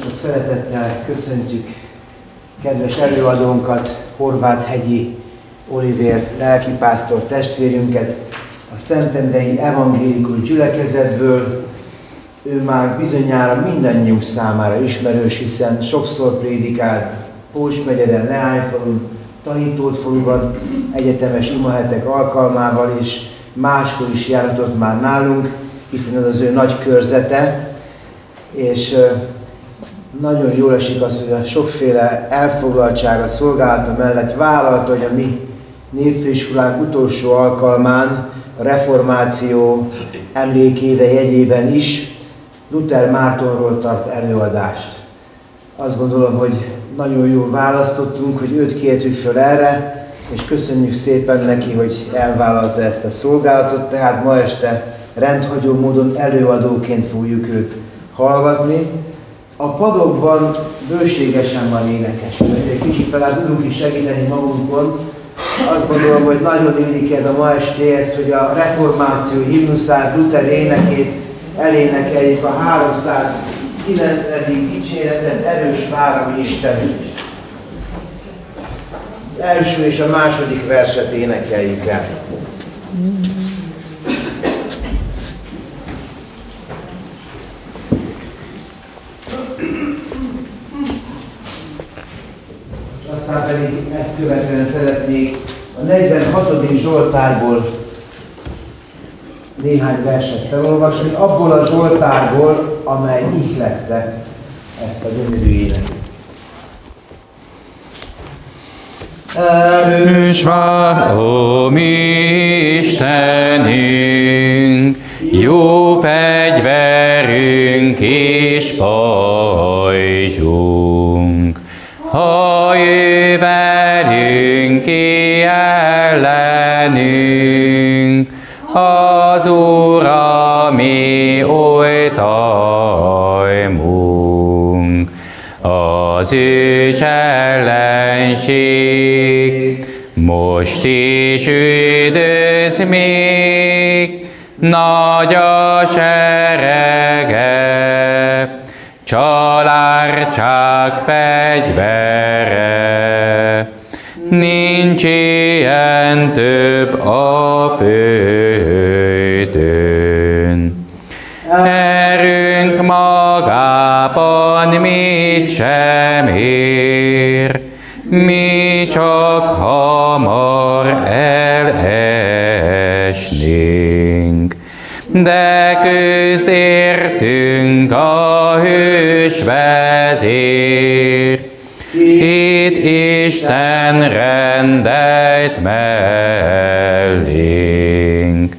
Sok szeretettel köszöntjük kedves előadónkat, Horváth-hegyi Olivér lelkipásztor testvérünket, a Szentendrei Evangélikus Gyülekezetből. Ő már bizonyára mindannyiunk számára ismerős, hiszen sokszor prédikált Pócs megyeden, Leányfalun, Tahitótfaluban, egyetemes imahetek alkalmával, és máskor is járhatott már nálunk, hiszen ez az ő nagy körzete, és nagyon jól esik az, hogy a sokféle elfoglaltsága, szolgálata mellett vállalta, hogy a mi névfőiskolánk utolsó alkalmán, a reformáció emlékéve jegyében is Luther Mártonról tart előadást. Azt gondolom, hogy nagyon jól választottunk, hogy őt kértük föl erre, és köszönjük szépen neki, hogy elvállalta ezt a szolgálatot, tehát ma este rendhagyó módon előadóként fogjuk őt hallgatni. A padokban bőségesen van énekes. Egy kicsit talán tudunk is segíteni magunkon. Azt gondolom, hogy nagyon illik ez a ma estéhez, hogy a reformáció himnuszát, Luther énekét elénekeljük, a 309. dicséretet, erős vár, ami Istenünk. Az első és a második verset énekeljük el. Aztán pedig ezt követően szeretnék a 46. Zsoltárból néhány verset felolvasni, abból a Zsoltárból, amely ihlette ezt a gyönyörű éneket. Erős vár, ó mi Istenünk, jó fegyverünk és pajzsunk. Ha ő velünk ki ellenünk, az Úr a mi oltalmunk. Az ős ellenség most is üldöz még, nagy a serege, csalárcság fegyvere, nincs ilyen több a földön. Erőnk magában mit sem ér, mi csak hamar elesnénk. De közt értünk a hős vezér, itt Isten rendelt mellénk.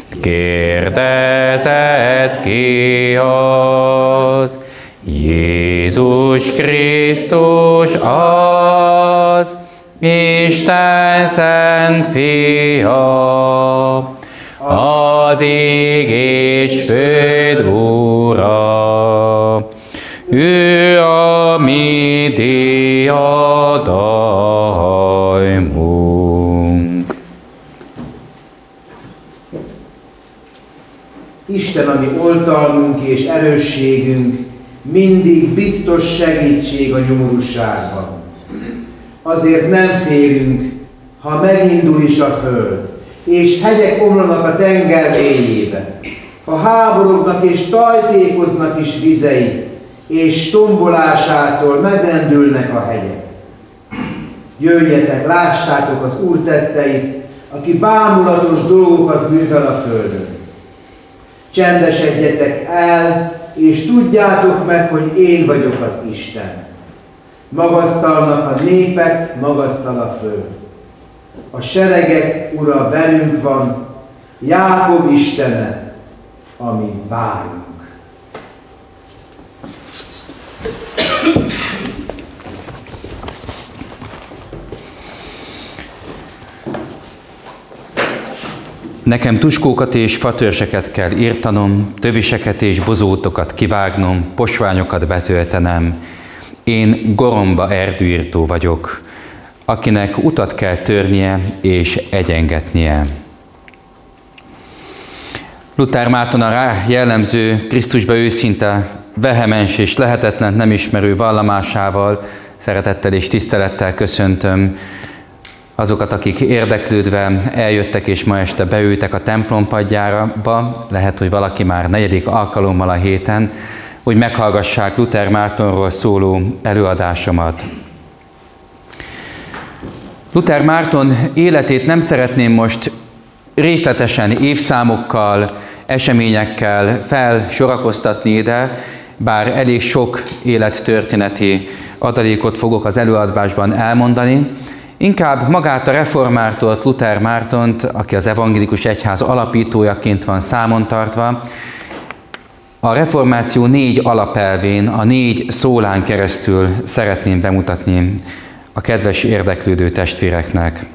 Kérdezett ki az, Jézus Krisztus az, Isten szent fia, az ég és föld Ura, ő a mi diadalmunk. Isten a mi oltalmunk és erősségünk, mindig biztos segítség a nyomorúságban. Azért nem félünk, ha megindul is a föld, és hegyek omlanak a tenger mélyébe, ha háborognak és tajtékoznak is vizei, és tombolásától megrendülnek a hegyek. Jöjjetek, lássátok az Úr tetteit, aki bámulatos dolgokat művel a földön. Csendesedjetek el, és tudjátok meg, hogy én vagyok az Isten. Magasztalnak a népek, magasztal a föld. A seregek Ura velünk van, Jákob Istene, ami várunk. Nekem tuskókat és fatörseket kell írtanom, töviseket és bozótokat kivágnom, posványokat betöltenem. Én goromba erdőírtó vagyok, akinek utat kell törnie és egyengetnie. Luther Mártonra jellemző Krisztusba őszinte vehemens és lehetetlen nem ismerő vallamásával szeretettel és tisztelettel köszöntöm azokat, akik érdeklődve eljöttek és ma este beültek a templom padjába. Lehet, hogy valaki már 4. alkalommal a héten, hogy meghallgassák Luther Mártonról szóló előadásomat. Luther Márton életét nem szeretném most részletesen évszámokkal, eseményekkel felsorakoztatni ide, bár elég sok élettörténeti adalékot fogok az előadásban elmondani. Inkább magát a reformátort, Luther Mártont, aki az evangélikus egyház alapítójaként van számon tartva, a reformáció 4 alapelvén, a 4 szólán keresztül szeretném bemutatni a kedves érdeklődő testvéreknek.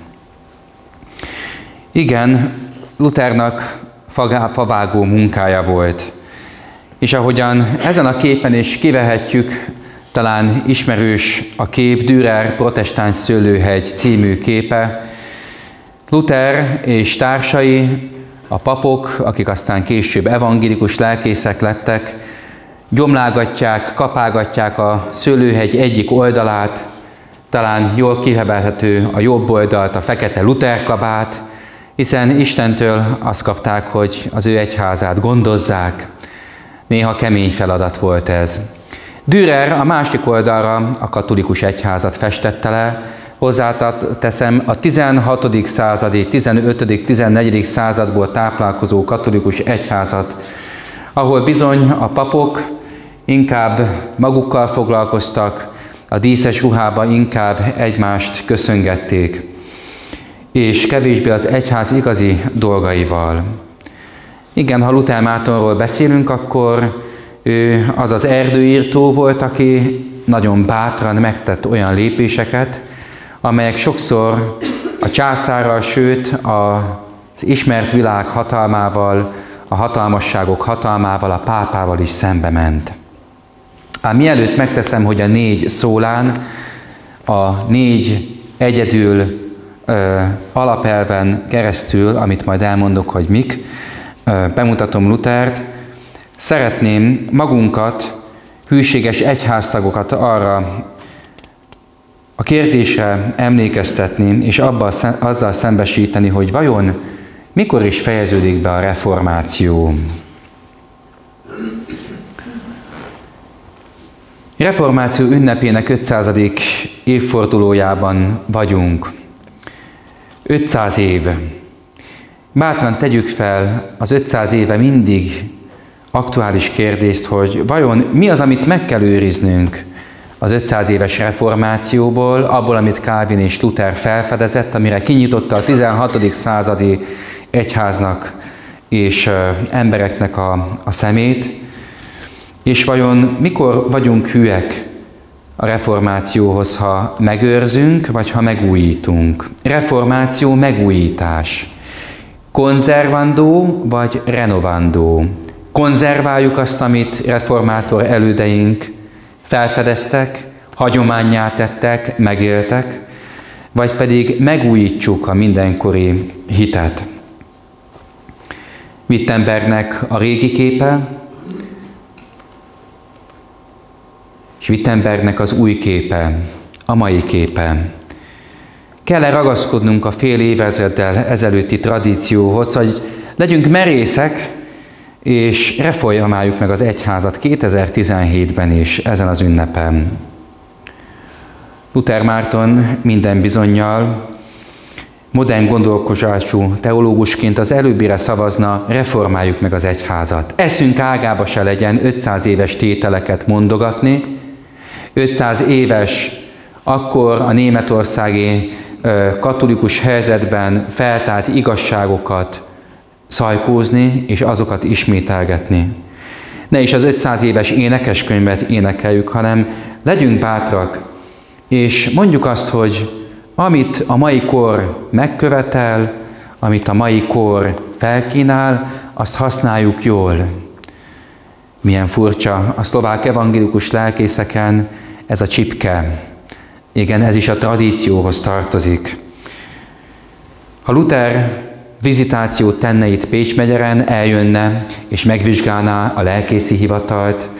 Igen, Luthernak favágó munkája volt, és ahogyan ezen a képen is kivehetjük, talán ismerős a kép, Dürer Protestáns Szőlőhegy című képe. Luther és társai, a papok, akik aztán később evangélikus lelkészek lettek, gyomlálgatják, kapálgatják a Szőlőhegy egyik oldalát, talán jól kihebelhető a jobb oldalt, a fekete Luther kabát, hiszen Istentől azt kapták, hogy az ő egyházát gondozzák. Néha kemény feladat volt ez. Dürer a másik oldalra a katolikus egyházat festette le, hozzáteszem a 16. századi, 15. 14. századból táplálkozó katolikus egyházat, ahol bizony a papok inkább magukkal foglalkoztak, a díszes ruhába inkább egymást köszöngették, és kevésbé az egyház igazi dolgaival. Igen, ha Luther Mártonról beszélünk, akkor ő az az erdőírtó volt, aki nagyon bátran megtett olyan lépéseket, amelyek sokszor a császárral, sőt az ismert világ hatalmával, a hatalmasságok hatalmával, a pápával is szembe ment. Ám mielőtt megteszem, hogy a 4 szólán, a 4 egyedül alapelven keresztül, amit majd elmondok, hogy mik, bemutatom Luthert, szeretném magunkat, hűséges egyháztagokat arra a kérdésre emlékeztetni, és azzal szembesíteni, hogy vajon mikor is fejeződik be a reformáció. Reformáció ünnepének 500. évfordulójában vagyunk. 500 év. Bátran tegyük fel az 500 éve mindig aktuális kérdést, hogy vajon mi az, amit meg kell őriznünk az 500 éves reformációból, abból, amit Calvin és Luther felfedezett, amire kinyitotta a 16. századi egyháznak és embereknek a szemét, és vajon mikor vagyunk hűek a reformációhoz, ha megőrzünk, vagy ha megújítunk. Reformáció, megújítás. Konzervandó, vagy renovandó. Konzerváljuk azt, amit reformátor elődeink felfedeztek, hagyománnyá tettek, megéltek, vagy pedig megújítsuk a mindenkori hitet. Wittenbergnek a régi képe, és Wittenbergnek az új képe, a mai képe. Kell-e ragaszkodnunk a fél évezreddel ezelőtti tradícióhoz, hogy legyünk merészek, és reformáljuk meg az egyházat 2017-ben is, ezen az ünnepen. Luther Márton minden bizonnyal modern gondolkozású teológusként az előbbire szavazna, reformáljuk meg az egyházat. Eszünk ágába se legyen 500 éves tételeket mondogatni, 500 éves akkor a németországi katolikus helyzetben feltárt igazságokat szajkózni, és azokat ismételgetni. Ne is az 500 éves énekeskönyvet énekeljük, hanem legyünk bátrak, és mondjuk azt, hogy amit a mai kor megkövetel, amit a mai kor felkínál, azt használjuk jól. Milyen furcsa, a szlovák evangélikus lelkészeken ez a csipke. Igen, ez is a tradícióhoz tartozik. Ha Luther vizitációt tenne itt Pécs megyeren, eljönne és megvizsgálná a lelkészi hivatalt,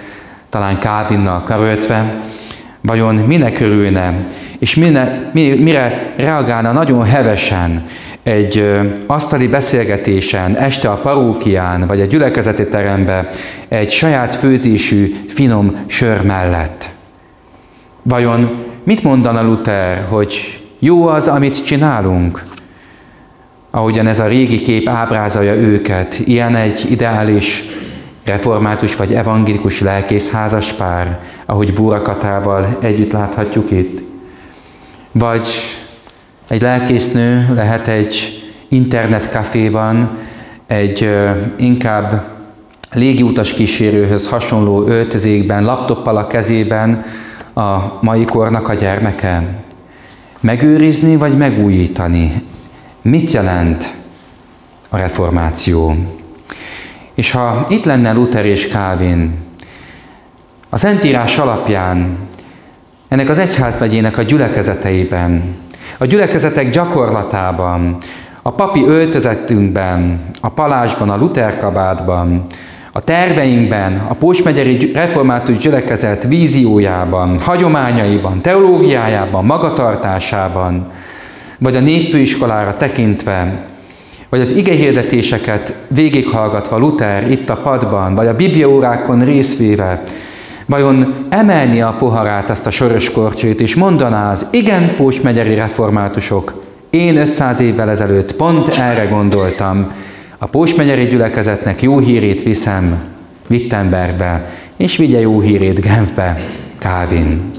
talán Calvinnal karöltve, vajon minek örülne, és mire reagálna nagyon hevesen egy asztali beszélgetésen, este a parókián, vagy a gyülekezeti teremben, egy saját főzésű finom sör mellett. Vajon mit mondana Luther, hogy jó az, amit csinálunk? Ahogyan ez a régi kép ábrázolja őket, ilyen egy ideális református vagy evangélikus lelkész házaspár, ahogy Búra Katával együtt láthatjuk itt. Vagy egy lelkésznő lehet egy internetkaféban, egy inkább légiutas kísérőhöz hasonló öltözékben, laptoppal a kezében a mai kornak a gyermeke. Megőrizni vagy megújítani? Mit jelent a reformáció? És ha itt lenne Luther és Calvin, a Szentírás alapján, ennek az egyházmegyének a gyülekezeteiben, a gyülekezetek gyakorlatában, a papi öltözetünkben, a palásban, a Luther kabátban, a terveinkben, a Pós megyeri református gyülekezet víziójában, hagyományaiban, teológiájában, magatartásában, vagy a népfőiskolára tekintve, vagy az igehirdetéseket végighallgatva Luther itt a padban, vagy a bibliaórákon részvéve, vajon emelni a poharát, azt a soros korcsét, és mondaná az igen Pós megyeri reformátusok, én 500 évvel ezelőtt pont erre gondoltam, a Pós megyeri gyülekezetnek jó hírét viszem Wittenbergbe, és vigye jó hírét Genfbe, Calvin.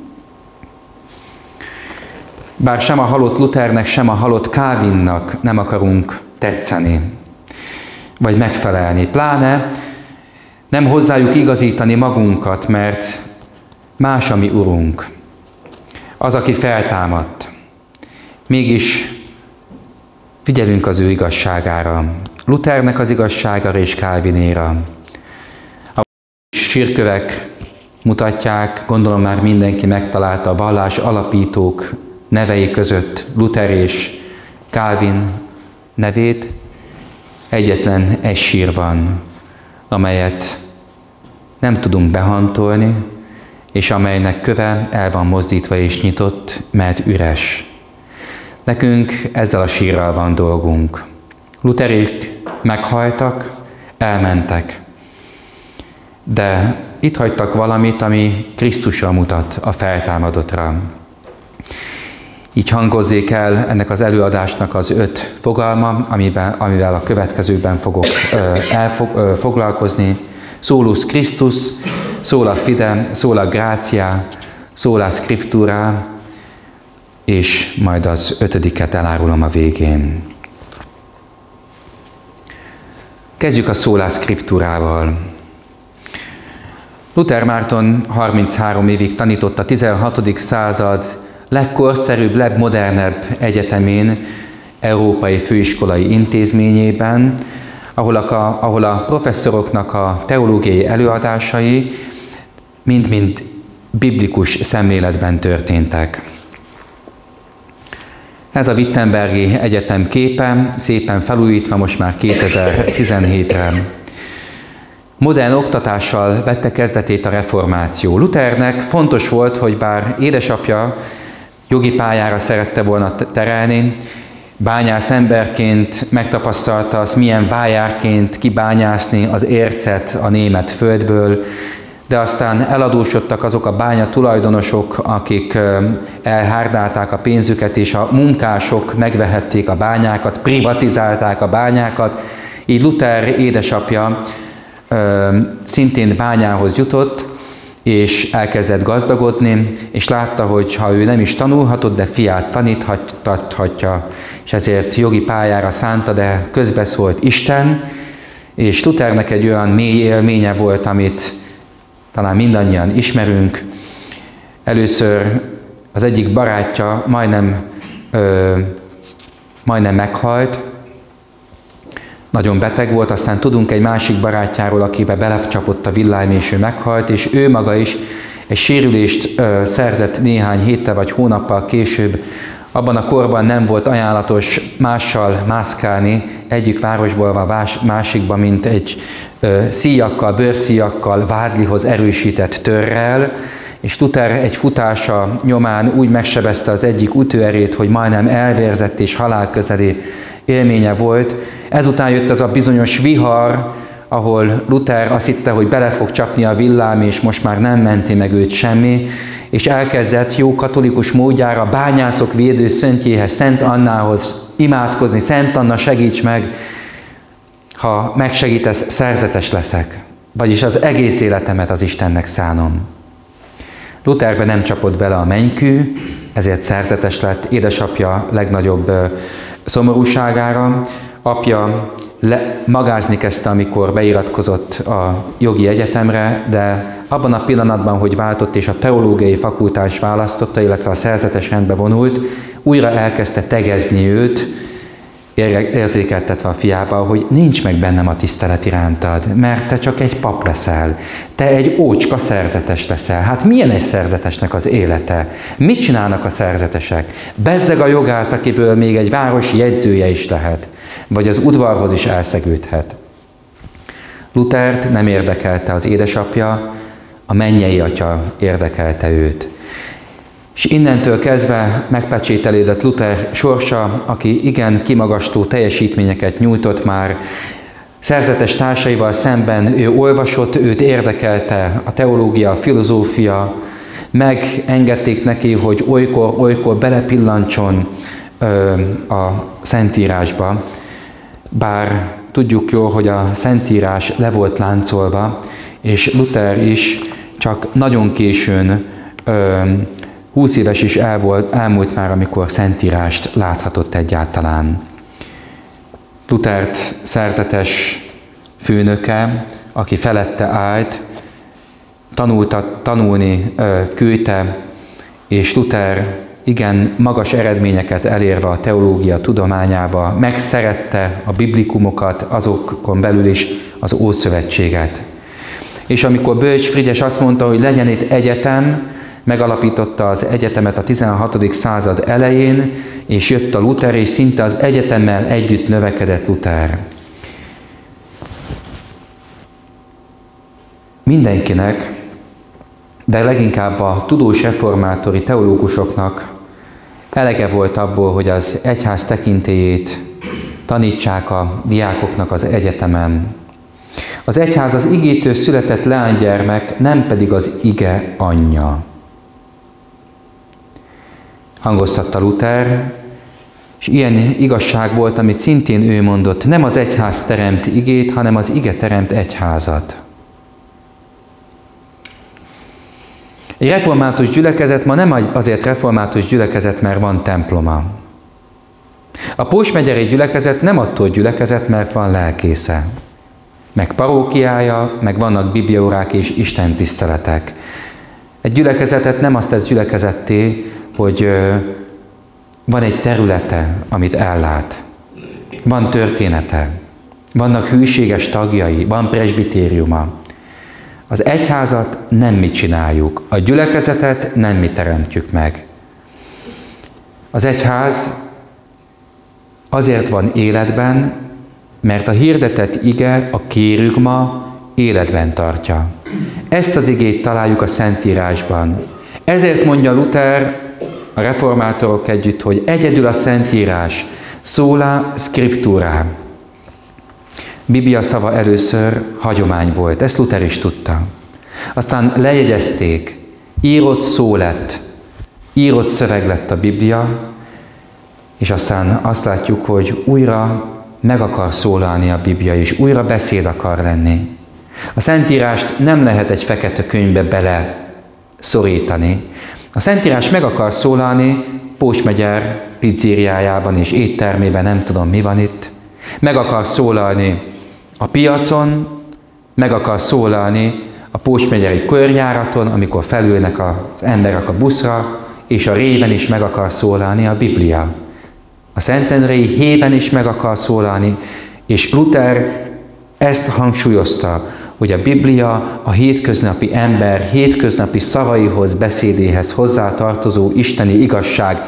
Bár sem a halott Luthernek, sem a halott Calvinnak nem akarunk tetszeni, vagy megfelelni. Pláne nem hozzájuk igazítani magunkat, mert más a mi urunk, az, aki feltámadt. Mégis figyelünk az ő igazságára, Luthernek az igazságára és Calvinéra. A sírkövek mutatják, gondolom már mindenki megtalálta a vallás alapítók nevei között Luther és Calvin nevét. Egyetlen egy sír van, amelyet nem tudunk behantolni, és amelynek köve el van mozdítva és nyitott, mert üres. Nekünk ezzel a sírral van dolgunk. Lutherék meghaltak, elmentek, de itt hagytak valamit, ami Krisztusra mutat, a feltámadottra. Így hangozzék el ennek az előadásnak az 5 fogalma, amivel a következőben fogok foglalkozni. Solus Christus, sola fide, sola gratia, sola scriptura, és majd az 5-et elárulom a végén. Kezdjük a sola scripturával. Luther Márton 33 évig tanított a 16. század legkorszerűbb, legmodernebb egyetemén, európai főiskolai intézményében, ahol a professzoroknak a teológiai előadásai mind-mind biblikus szemléletben történtek. Ez a Wittenbergi Egyetem képe, szépen felújítva most már 2017-re. Modern oktatással vette kezdetét a reformáció. Luthernek fontos volt, hogy bár édesapja jogi pályára szerette volna terelni, bányász emberként megtapasztalta azt, milyen vájárként kibányászni az ércet a német földből, de aztán eladósodtak azok a bánya tulajdonosok, akik elhárdálták a pénzüket, és a munkások megvehették a bányákat, privatizálták a bányákat. Így Luther édesapja szintén bányához jutott, és elkezdett gazdagodni, és látta, hogy ha ő nem is tanulhatott, de fiát taníthatja, és ezért jogi pályára szánta, de közbeszólt Isten, és Luthernek egy olyan mély élménye volt, amit talán mindannyian ismerünk. Először az egyik barátja majdnem meghalt, nagyon beteg volt, aztán tudunk egy másik barátjáról, akibe belecsapott a villám, és ő meghalt, és ő maga is egy sérülést szerzett néhány héttel vagy hónappal később Abban a korban nem volt ajánlatos mással mászkálni egyik városból a másikba, mint egy szíjakkal, bőrszíjakkal, vádlihoz erősített törrel, és Luther egy futása nyomán úgy megsebezte az egyik ütőerét, hogy majdnem elvérzett és halálközeli élménye volt. Ezután jött az a bizonyos vihar, ahol Luther azt hitte, hogy bele fog csapni a villám, és most már nem menti meg őt semmi, és elkezdett jó katolikus módjára bányászok védő szentjéhez, Szent Annához imádkozni. Szent Anna, segíts meg, ha megsegítesz, szerzetes leszek, vagyis az egész életemet az Istennek szánom. Lutherbe nem csapott bele a mennykű, ezért szerzetes lett, édesapja legnagyobb szomorúságára. Apja magázni kezdte, amikor beiratkozott a jogi egyetemre, de abban a pillanatban, hogy váltott és a teológiai fakultást választotta, illetve a szerzetes rendbe vonult, újra elkezdte tegezni őt, érzékeltetve a fiába, hogy nincs meg bennem a tisztelet irántad, mert te csak egy pap leszel, te egy ócska szerzetes leszel. Hát milyen egy szerzetesnek az élete? Mit csinálnak a szerzetesek? Bezzeg a jogász, akiből még egy városi jegyzője is lehet, vagy az udvarhoz is elszegődhet. Luthert nem érdekelte az édesapja, a mennyei atya érdekelte őt. És innentől kezdve megpecsételődött Luther sorsa, aki igen kimagasló teljesítményeket nyújtott már szerzetes társaival szemben. Ő olvasott, őt érdekelte a teológia, a filozófia, megengedték neki, hogy olykor belepillantson a Szentírásba, bár tudjuk jól, hogy a Szentírás le volt láncolva, és Luther is csak nagyon későn 20 éves is elmúlt már, amikor Szentírást láthatott egyáltalán. Luthert szerzetes főnöke, aki felette állt, tanulni küldte, és Luther igen magas eredményeket elérve a teológia tudományába, megszerette a biblikumokat, azokon belül is az Ószövetséget. És amikor Bölcs Frigyes azt mondta, hogy legyen itt egyetem, megalapította az egyetemet a 16. század elején, és jött a Luther, és szinte az egyetemmel együtt növekedett Luther. Mindenkinek, de leginkább a tudós reformátori teológusoknak elege volt abból, hogy az egyház tekintélyét tanítsák a diákoknak az egyetemen. Az egyház az igétől született leánygyermek, nem pedig az ige anyja. Hangoztatta Luther, és ilyen igazság volt, amit szintén ő mondott, nem az egyház teremt igét, hanem az ige teremt egyházat. Egy református gyülekezet ma nem azért református gyülekezet, mert van temploma. A pósmegyeri gyülekezet nem attól gyülekezet, mert van lelkésze, meg parókiája, meg vannak bibliaórák és istentiszteletek. Egy gyülekezetet nem azt tesz gyülekezetté, hogy van egy területe, amit ellát. Van története, vannak hűséges tagjai, van presbitériuma. Az egyházat nem mi csináljuk, a gyülekezetet nem mi teremtjük meg. Az egyház azért van életben, mert a hirdetett ige, a kérügma életben tartja. Ezt az igét találjuk a Szentírásban. Ezért mondja Luther a reformátorok együtt, hogy egyedül a Szentírás, sola scriptura. Biblia szava először hagyomány volt, ezt Luther is tudta. Aztán lejegyezték, írott szó lett, írott szöveg lett a Biblia, és aztán azt látjuk, hogy újra meg akar szólalni a Biblia, és újra beszéd akar lenni. A Szentírást nem lehet egy fekete könyvbe bele szorítani. A Szentírás meg akar szólalni Pósmegyer pizzériájában és éttermében, nem tudom mi van itt. Meg akar szólalni a piacon, meg akar szólalni a pósmegyeri körjáraton, amikor felülnek az emberek a buszra, és a réven is meg akar szólalni a Biblia. A Szentendrei héven is meg akar szólalni, és Luther ezt hangsúlyozta, hogy a Biblia a hétköznapi ember hétköznapi szavaihoz, beszédéhez hozzátartozó isteni igazság.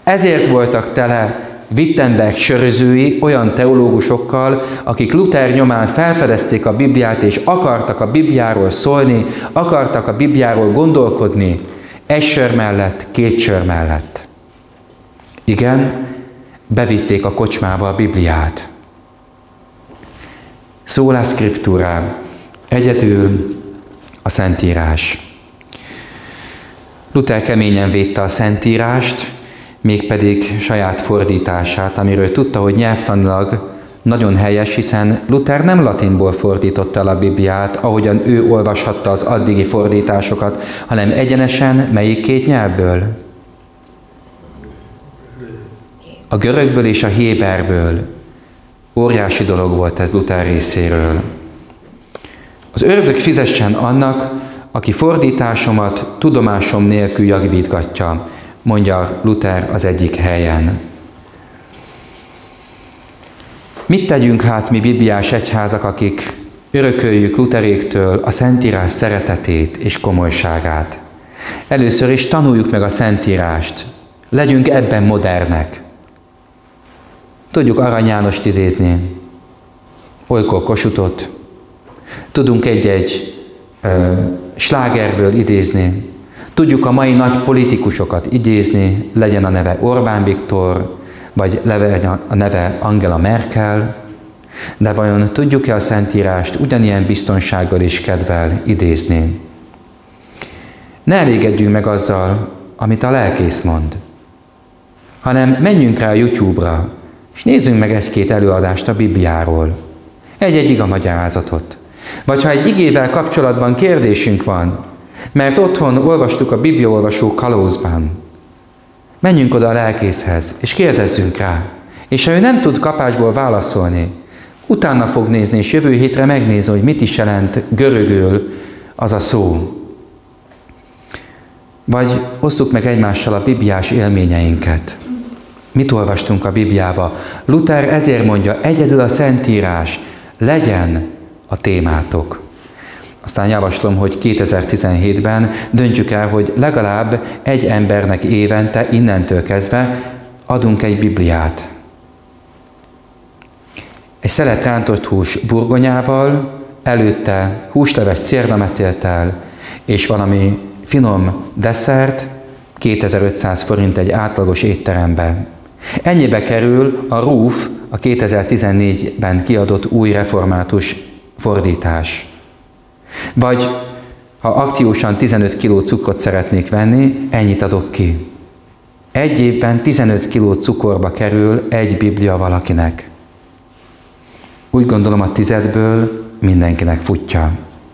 Ezért voltak tele Wittenberg sörözői olyan teológusokkal, akik Luther nyomán felfedezték a Bibliát, és akartak a Bibliáról szólni, akartak a Bibliáról gondolkodni, egy sör mellett, két sör mellett. Igen, bevitték a kocsmába a Bibliát. Sola Scriptura, egyedül a Szentírás. Luther keményen védte a Szentírást, mégpedig saját fordítását, amiről tudta, hogy nyelvtanilag nagyon helyes, hiszen Luther nem latinból fordította el a Bibliát, ahogyan ő olvashatta az addigi fordításokat, hanem egyenesen melyik két nyelvből? A görögből és a héberből. Óriási dolog volt ez Luther részéről. Az ördög fizessen annak, aki fordításomat tudomásom nélkül javítgatja, mondja Luther az egyik helyen. Mit tegyünk hát mi bibliás egyházak, akik örököljük Lutheréktől a Szentírás szeretetét és komolyságát? Először is tanuljuk meg a Szentírást. Legyünk ebben modernek. Tudjuk Arany Jánost idézni, olykor Kossuthot, tudunk egy-egy slágerből idézni, tudjuk a mai nagy politikusokat idézni, legyen a neve Orbán Viktor, vagy legyen a neve Angela Merkel, de vajon tudjuk-e a Szentírást ugyanilyen biztonsággal és kedvel idézni? Ne elégedjünk meg azzal, amit a lelkész mond, hanem menjünk rá a YouTube-ra, és nézzünk meg egy-két előadást a Bibliáról, egy-egy igamagyarázatot. Vagy ha egy igével kapcsolatban kérdésünk van, mert otthon olvastuk a Bibliaolvasó kalózban, menjünk oda a lelkészhez, és kérdezzünk rá. És ha ő nem tud kapásból válaszolni, utána fog nézni, és jövő hétre megnézni, hogy mit is jelent görögül az a szó. Vagy osszuk meg egymással a bibliás élményeinket. Mit olvastunk a Bibliába? Luther ezért mondja, egyedül a Szentírás, legyen a témátok. Aztán javaslom, hogy 2017-ben döntsük el, hogy legalább egy embernek évente, innentől kezdve adunk egy Bibliát. Egy szelet rántott hús burgonyával, előtte húsleves cérnametéltel és valami finom desszert, 2500 forint egy átlagos étteremben. Ennyibe kerül a Ruf, a 2014-ben kiadott új református fordítás. Vagy ha akciósan 15 kg cukrot szeretnék venni, ennyit adok ki. Egy évben 15 kg cukorba kerül egy Biblia valakinek. Úgy gondolom, a 10-ből mindenkinek futja.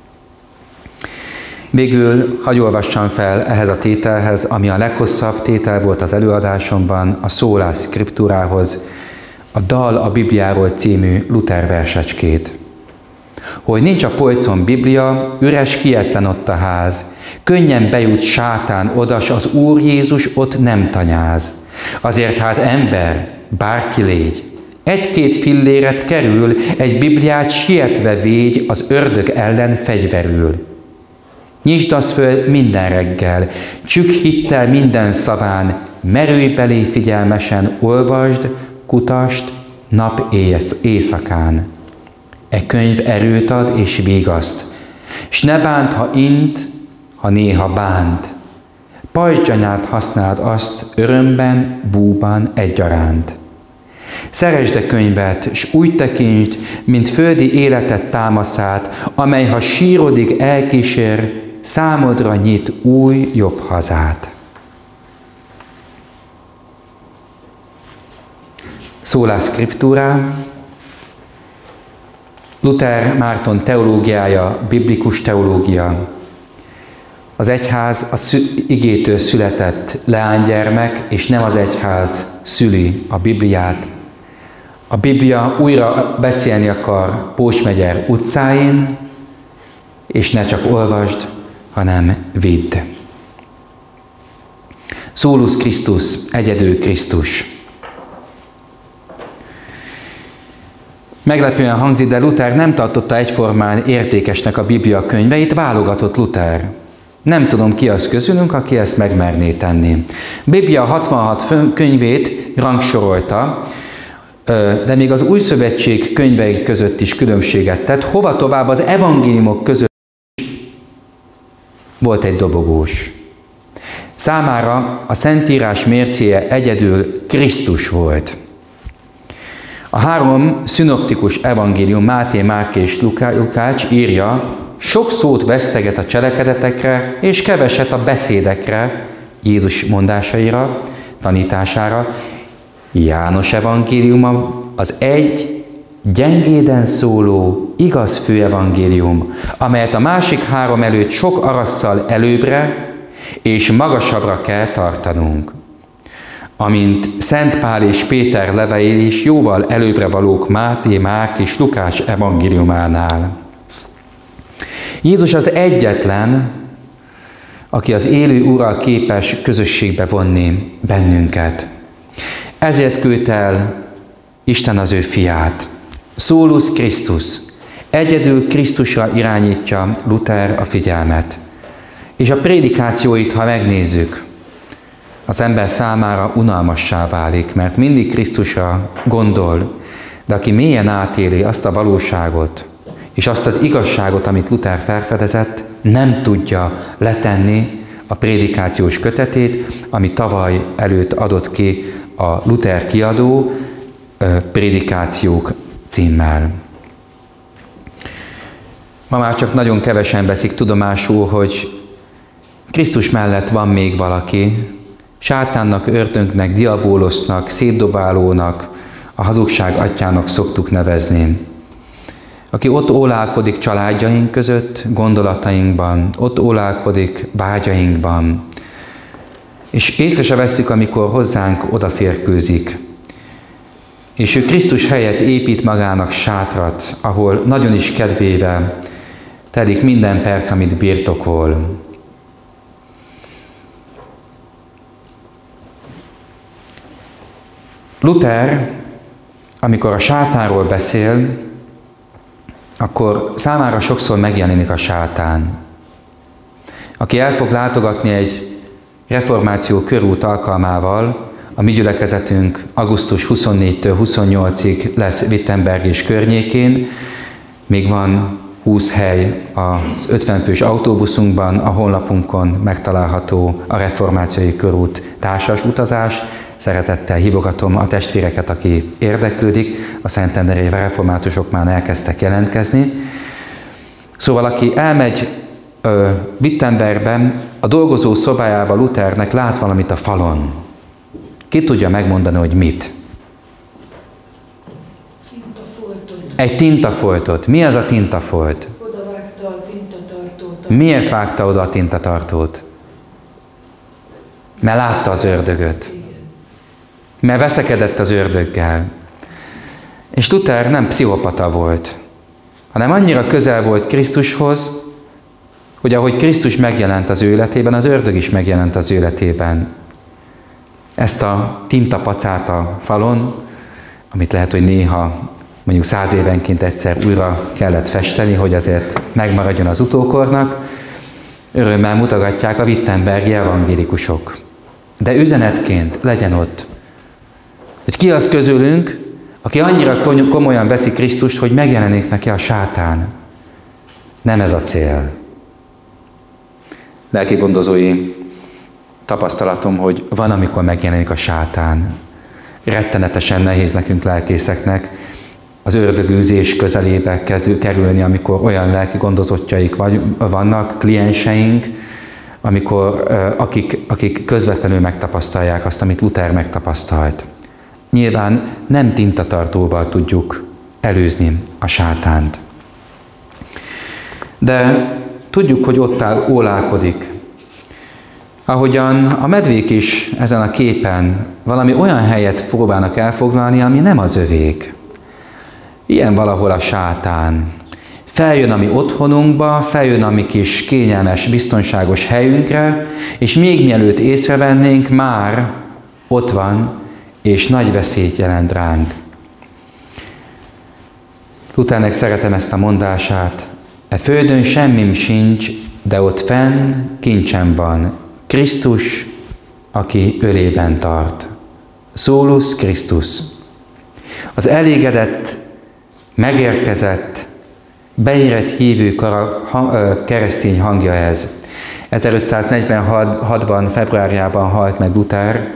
Végül hadd olvassam fel ehhez a tételhez, ami a leghosszabb tétel volt az előadásomban, a Sola Scripturához, a Dal a Bibliáról című Luther versecskét. Hogy nincs a polcon Biblia, üres, kietlen ott a ház. Könnyen bejut sátán oda, s az Úr Jézus ott nem tanyáz. Azért hát ember, bárki légy, egy-két filléret kerül, egy Bibliát sietve végy, az ördög ellen fegyverül. Nyisd azt föl minden reggel, csükk hittel minden szaván, merülj belé figyelmesen, olvasd, kutasd, nap éjszakán. E könyv erőt ad és vigaszt, s ne bánt, ha int, ha néha bánt. Pajzsanyát használd azt örömben, búban egyaránt. Szeresd a könyvet, s úgy tekintsd, mint földi életet támaszát, amely ha sírodig elkísér, számodra nyit új, jobb hazát. Sola Scriptura, Luther Márton teológiája, biblikus teológia. Az egyház a igétől született leánygyermek, és nem az egyház szüli a Bibliát. A Biblia újra beszélni akar Pósmegyer utcáin, és ne csak olvasd, hanem vidd. Solus Christus, egyedül Krisztus. Meglepően hangzik, de Luther nem tartotta egyformán értékesnek a Biblia könyveit, válogatott Luther. Nem tudom, ki az közülünk, aki ezt megmerné tenni. Biblia 66 könyvét rangsorolta, de még az Új Szövetség könyvei között is különbséget tett. Hova tovább az evangéliumok között volt egy dobogós. Számára a Szentírás mércéje egyedül Krisztus volt. A 3 szinoptikus evangélium, Máté, Márk és Lukács írja, sok szót veszteget a cselekedetekre, és keveset a beszédekre, Jézus mondásaira, tanítására. János evangéliuma az egy gyengéden szóló, igaz főevangélium, amelyet a másik 3 előtt sok arasszal előbbre és magasabbra kell tartanunk. Amint Szent Pál és Péter levelei is jóval előbbre valók Máté, Márk és Lukács evangéliumánál. Jézus az egyetlen, aki az élő Urral képes közösségbe vonni bennünket. Ezért küldte el Isten az ő fiát. Solus Christus. Egyedül Krisztusra irányítja Luther a figyelmet. És a prédikációit, ha megnézzük, az ember számára unalmassá válik, mert mindig Krisztusra gondol, de aki mélyen átéli azt a valóságot, és azt az igazságot, amit Luther felfedezett, nem tudja letenni a prédikációs kötetét, ami tavaly előtt adott ki a Luther kiadó prédikációk címmel. Ma már csak nagyon kevesen veszik tudomásul, hogy Krisztus mellett van még valaki, sátánnak, ördögnek, diabólosznak, szétdobálónak, a hazugság atyának szoktuk nevezni. Aki ott ólálkodik családjaink között, gondolatainkban, ott ólálkodik vágyainkban, és észre se vesszük, amikor hozzánk odaférkőzik. És ő Krisztus helyett épít magának sátrat, ahol nagyon is kedvével telik minden perc, amit birtokol. Luther, amikor a sátánról beszél, akkor számára sokszor megjelenik a sátán. Aki el fog látogatni egy reformáció körút alkalmával, a mi gyülekezetünk augusztus 24-től 28-ig lesz Wittenberg és környékén, még van 20 hely az 50 fős autóbuszunkban, a honlapunkon megtalálható a reformációi körút társas utazás. Szeretettel hívogatom a testvéreket, aki érdeklődik, a szentendrei reformátusok már elkezdtek jelentkezni. Szóval aki elmegy Wittenbergben, a dolgozó szobájába Luthernek lát valamit a falon. Ki tudja megmondani, hogy mit? Egy tintafoltot. Mi az a tintafolt? Oda vágta a tintatartót. Miért vágta oda a tintatartót? Mert látta az ördögöt. Mert veszekedett az ördöggel. És Luther nem pszichopata volt, hanem annyira közel volt Krisztushoz, hogy ahogy Krisztus megjelent az ő életében, az ördög is megjelent az ő életében. Ezt a tintapacát a falon, amit lehet, hogy néha mondjuk 100 évenként egyszer újra kellett festeni, hogy azért megmaradjon az utókornak, örömmel mutogatják a wittenbergi evangélikusok. De üzenetként legyen ott, hogy ki az közülünk, aki annyira komolyan veszi Krisztust, hogy megjelenik neki a sátán. Nem ez a cél. Lelkigondozói tapasztalatom, hogy van, amikor megjelenik a sátán. Rettenetesen nehéz nekünk lelkészeknek az ördögűzés közelébe kerülni, amikor olyan lelki gondozottjaik vannak, klienseink, akik közvetlenül megtapasztalják azt, amit Luther megtapasztalt. Nyilván nem tintatartóval tudjuk előzni a sátánt. De tudjuk, hogy ott áll, ólálkodik. Ahogyan a medvék is ezen a képen valami olyan helyet próbálnak elfoglalni, ami nem az övék. Ilyen valahol a sátán. Feljön a mi otthonunkba, feljön a mi kis kényelmes, biztonságos helyünkre, és még mielőtt észrevennénk, már ott van, és nagy veszélyt jelent ránk. Luthernek szeretem ezt a mondását. E földön semmim sincs, de ott fenn kincsem van Krisztus, aki ölében tart. Solus Christus. Az elégedett, megérkezett, beérett hívő keresztény hangja ez. 1546-ban, februárjában halt meg Luther.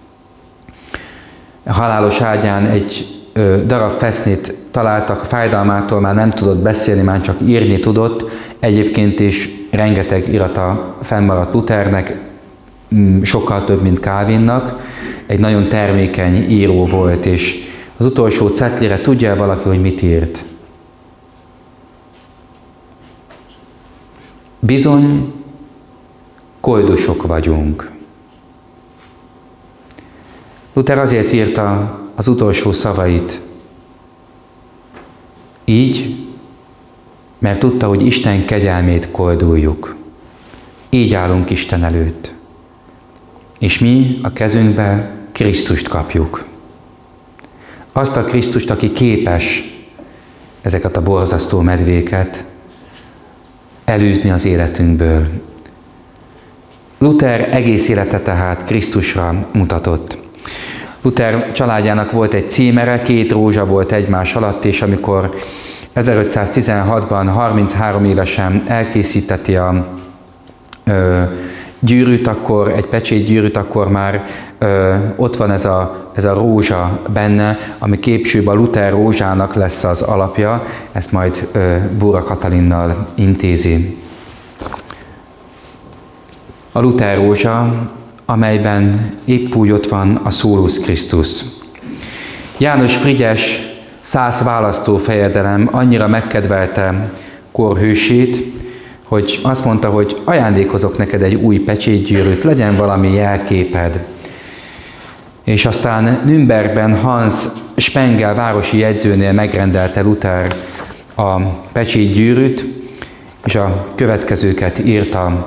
A halálos ágyán egy darab fesznét találtak, a fájdalmától már nem tudott beszélni, már csak írni tudott. Egyébként is rengeteg irata fennmaradt Luthernek, sokkal több, mint Calvinnak. Egy nagyon termékeny író volt, és az utolsó cetlire tudja valaki, hogy mit írt? Bizony, koldusok vagyunk. Luther azért írta az utolsó szavait így, mert tudta, hogy Isten kegyelmét kolduljuk. Így állunk Isten előtt. És mi a kezünkbe Krisztust kapjuk. Azt a Krisztust, aki képes ezeket a borzasztó medvéket elűzni az életünkből. Luther egész élete tehát Krisztusra mutatott. Luther családjának volt egy címere, 2 rózsa volt egymás alatt, és amikor 1516-ban 33 évesen elkészíteti a gyűrűt, akkor egy pecsétgyűrűt, akkor már ott van ez a rózsa benne, ami később a Luther rózsának lesz az alapja, ezt majd Bóra Katalinnal intézi. A Luther rózsa, amelyben épp úgy ott van a Solus Christus. János Frigyes, szász választófejedelem annyira megkedvelte korhősét, hogy azt mondta, hogy ajándékozok neked egy új pecsétgyűrűt, legyen valami jelképed. És aztán Nürnbergben Hans Spengel városi jegyzőnél megrendelte Luther a pecsétgyűrűt, és a következőket írta,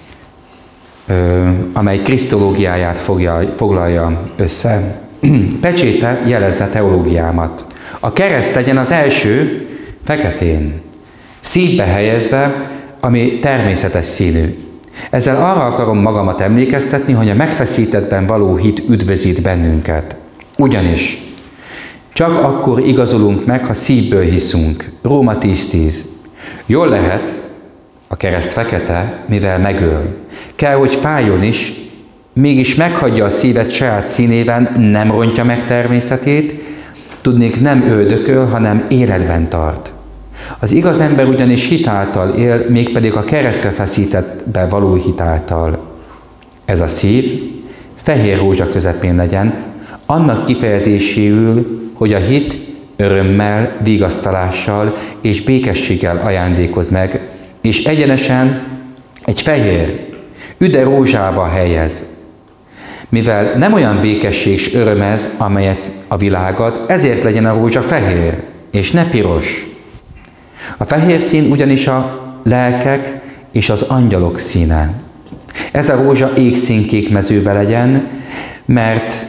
amely krisztológiáját foglalja össze. Pecséte jelezze teológiámat. A kereszt legyen az első, feketén, szívbe helyezve, ami természetes színű. Ezzel arra akarom magamat emlékeztetni, hogy a megfeszítettben való hit üdvözít bennünket. Ugyanis csak akkor igazolunk meg, ha szívből hiszünk. Róma 10:10. Jól lehet, a kereszt fekete, mivel megöl. Kell, hogy fájjon is, mégis meghagyja a szívet saját színében, nem rontja meg természetét, tudnék nem öldököl, hanem életben tart. Az igaz ember ugyanis hitáltal él, mégpedig a keresztre feszítettbe való hitáltal. Ez a szív fehér rózsa közepén legyen, annak kifejezéséül, hogy a hit örömmel, vigasztalással és békességgel ajándékoz meg, és egyenesen egy fehér, üde rózsába helyez. Mivel nem olyan békesség és öröm ez, amelyet a világ ad, ezért legyen a rózsa fehér, és ne piros. A fehér szín ugyanis a lelkek és az angyalok színe. Ez a rózsa égszínkék mezőbe legyen, mert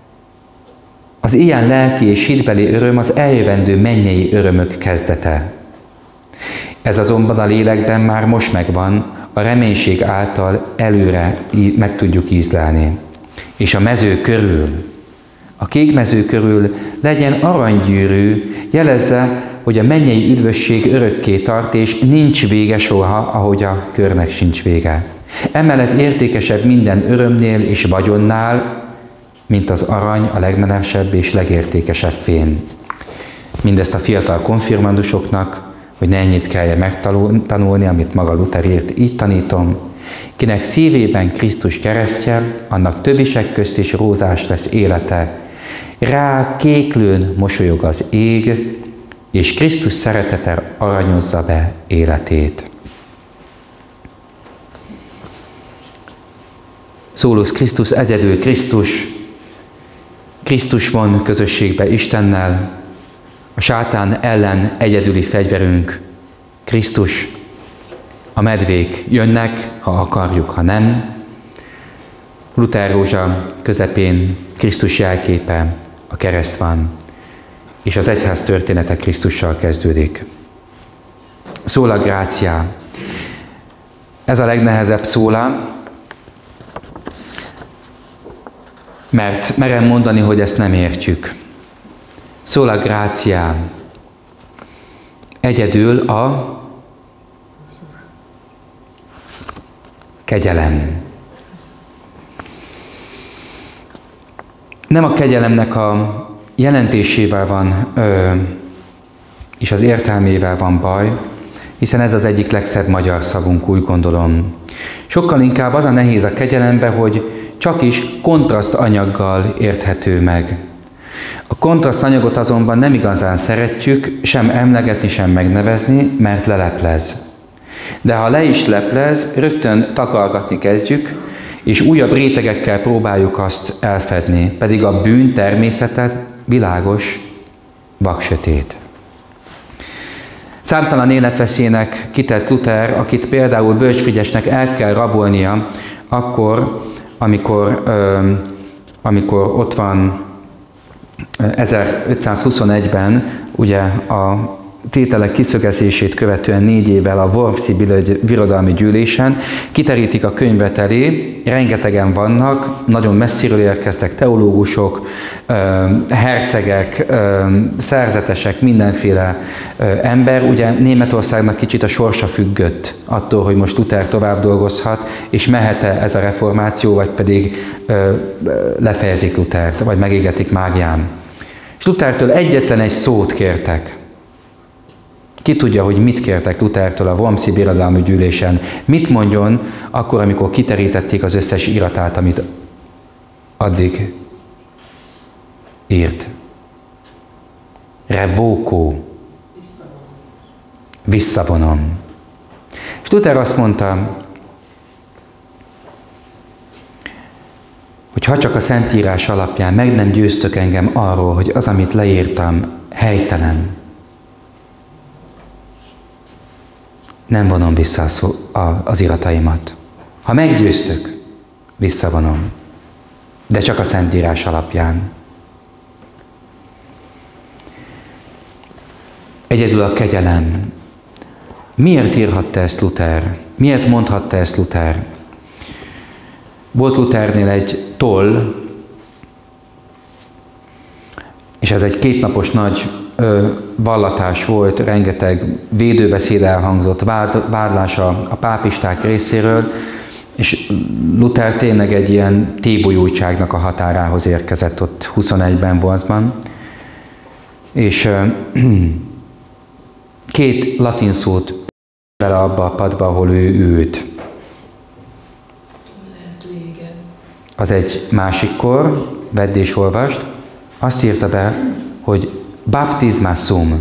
az ilyen lelki és hitbeli öröm az eljövendő mennyei örömök kezdete. Ez azonban a lélekben már most megvan, a reménység által előre meg tudjuk ízlelni. És a mező körül, a kék mező körül legyen aranygyűrű, jelezze, hogy a mennyei üdvösség örökké tart, és nincs vége soha, ahogy a körnek sincs vége. Emellett értékesebb minden örömnél és vagyonnál, mint az arany, a legnemesebb és legértékesebb fém. Mindezt a fiatal konfirmandusoknak, hogy ne ennyit kelljen megtanulni, amit maga Luther írt, így tanítom. Kinek szívében Krisztus keresztje, annak tövisek közt is rózás lesz élete. Rá kéklőn mosolyog az ég, és Krisztus szeretete aranyozza be életét. Solus Christus, egyedül Krisztus. Krisztus van közösségbe Istennel, a sátán ellen egyedüli fegyverünk Krisztus. A medvék jönnek, ha akarjuk, ha nem. Luther rózsa közepén Krisztus jelképe, a kereszt van, és az egyház története Krisztussal kezdődik. Sola gratia. Ez a legnehezebb szóla, mert merem mondani, hogy ezt nem értjük. Sola gratiam. Egyedül a kegyelem. Nem a kegyelemnek a jelentésével van és az értelmével van baj, hiszen ez az egyik legszebb magyar szavunk, úgy gondolom. Sokkal inkább az a nehéz a kegyelembe, hogy csak is kontraszt anyaggal érthető meg. A kontraszt anyagot azonban nem igazán szeretjük sem emlegetni, sem megnevezni, mert leleplez. De ha le is leplez, rögtön takargatni kezdjük, és újabb rétegekkel próbáljuk azt elfedni, pedig a bűn természetet világos, vaksötét. Számtalan életveszélynek kitett Luther, akit például Bölcs Frigyesnek el kell rabolnia, akkor, amikor ott van 1521-ben, ugye a tételek kiszögezését követően 4 évvel a Wormsi birodalmi gyűlésen, kiterítik a könyvet elé, rengetegen vannak, nagyon messziről érkeztek teológusok, hercegek, szerzetesek, mindenféle ember. Ugye Németországnak kicsit a sorsa függött attól, hogy most Luther tovább dolgozhat, és mehet-e ez a reformáció, vagy pedig lefejezik Luthert, vagy megégetik mágián. És Luthertől egyetlen egy szót kértek. Ki tudja, hogy mit kértek Luthertől a Wormsi birodalmi gyűlésen? Mit mondjon akkor, amikor kiterítették az összes iratát, amit addig írt? Revoco. Visszavonom. És Luther azt mondta, hogy ha csak a Szentírás alapján meg nem győztök engem arról, hogy az, amit leírtam, helytelen, nem vonom vissza az irataimat. Ha meggyőztök, visszavonom. De csak a Szentírás alapján. Egyedül a kegyelem. Miért írhatta ezt Luther? Miért mondhatta ezt Luther? Volt Luthernél egy toll, és ez egy 2 napos nagy vallatás volt, rengeteg védőbeszéd elhangzott, vádlás a pápisták részéről, és Luther tényleg egy ilyen tébolyultságnak a határához érkezett ott 21-ben Wormsban. És 2 latin szót bele abba a padba, ahol ő ült. Az egy másik kor, vedd és olvasd, azt írta be, hogy baptisma sum.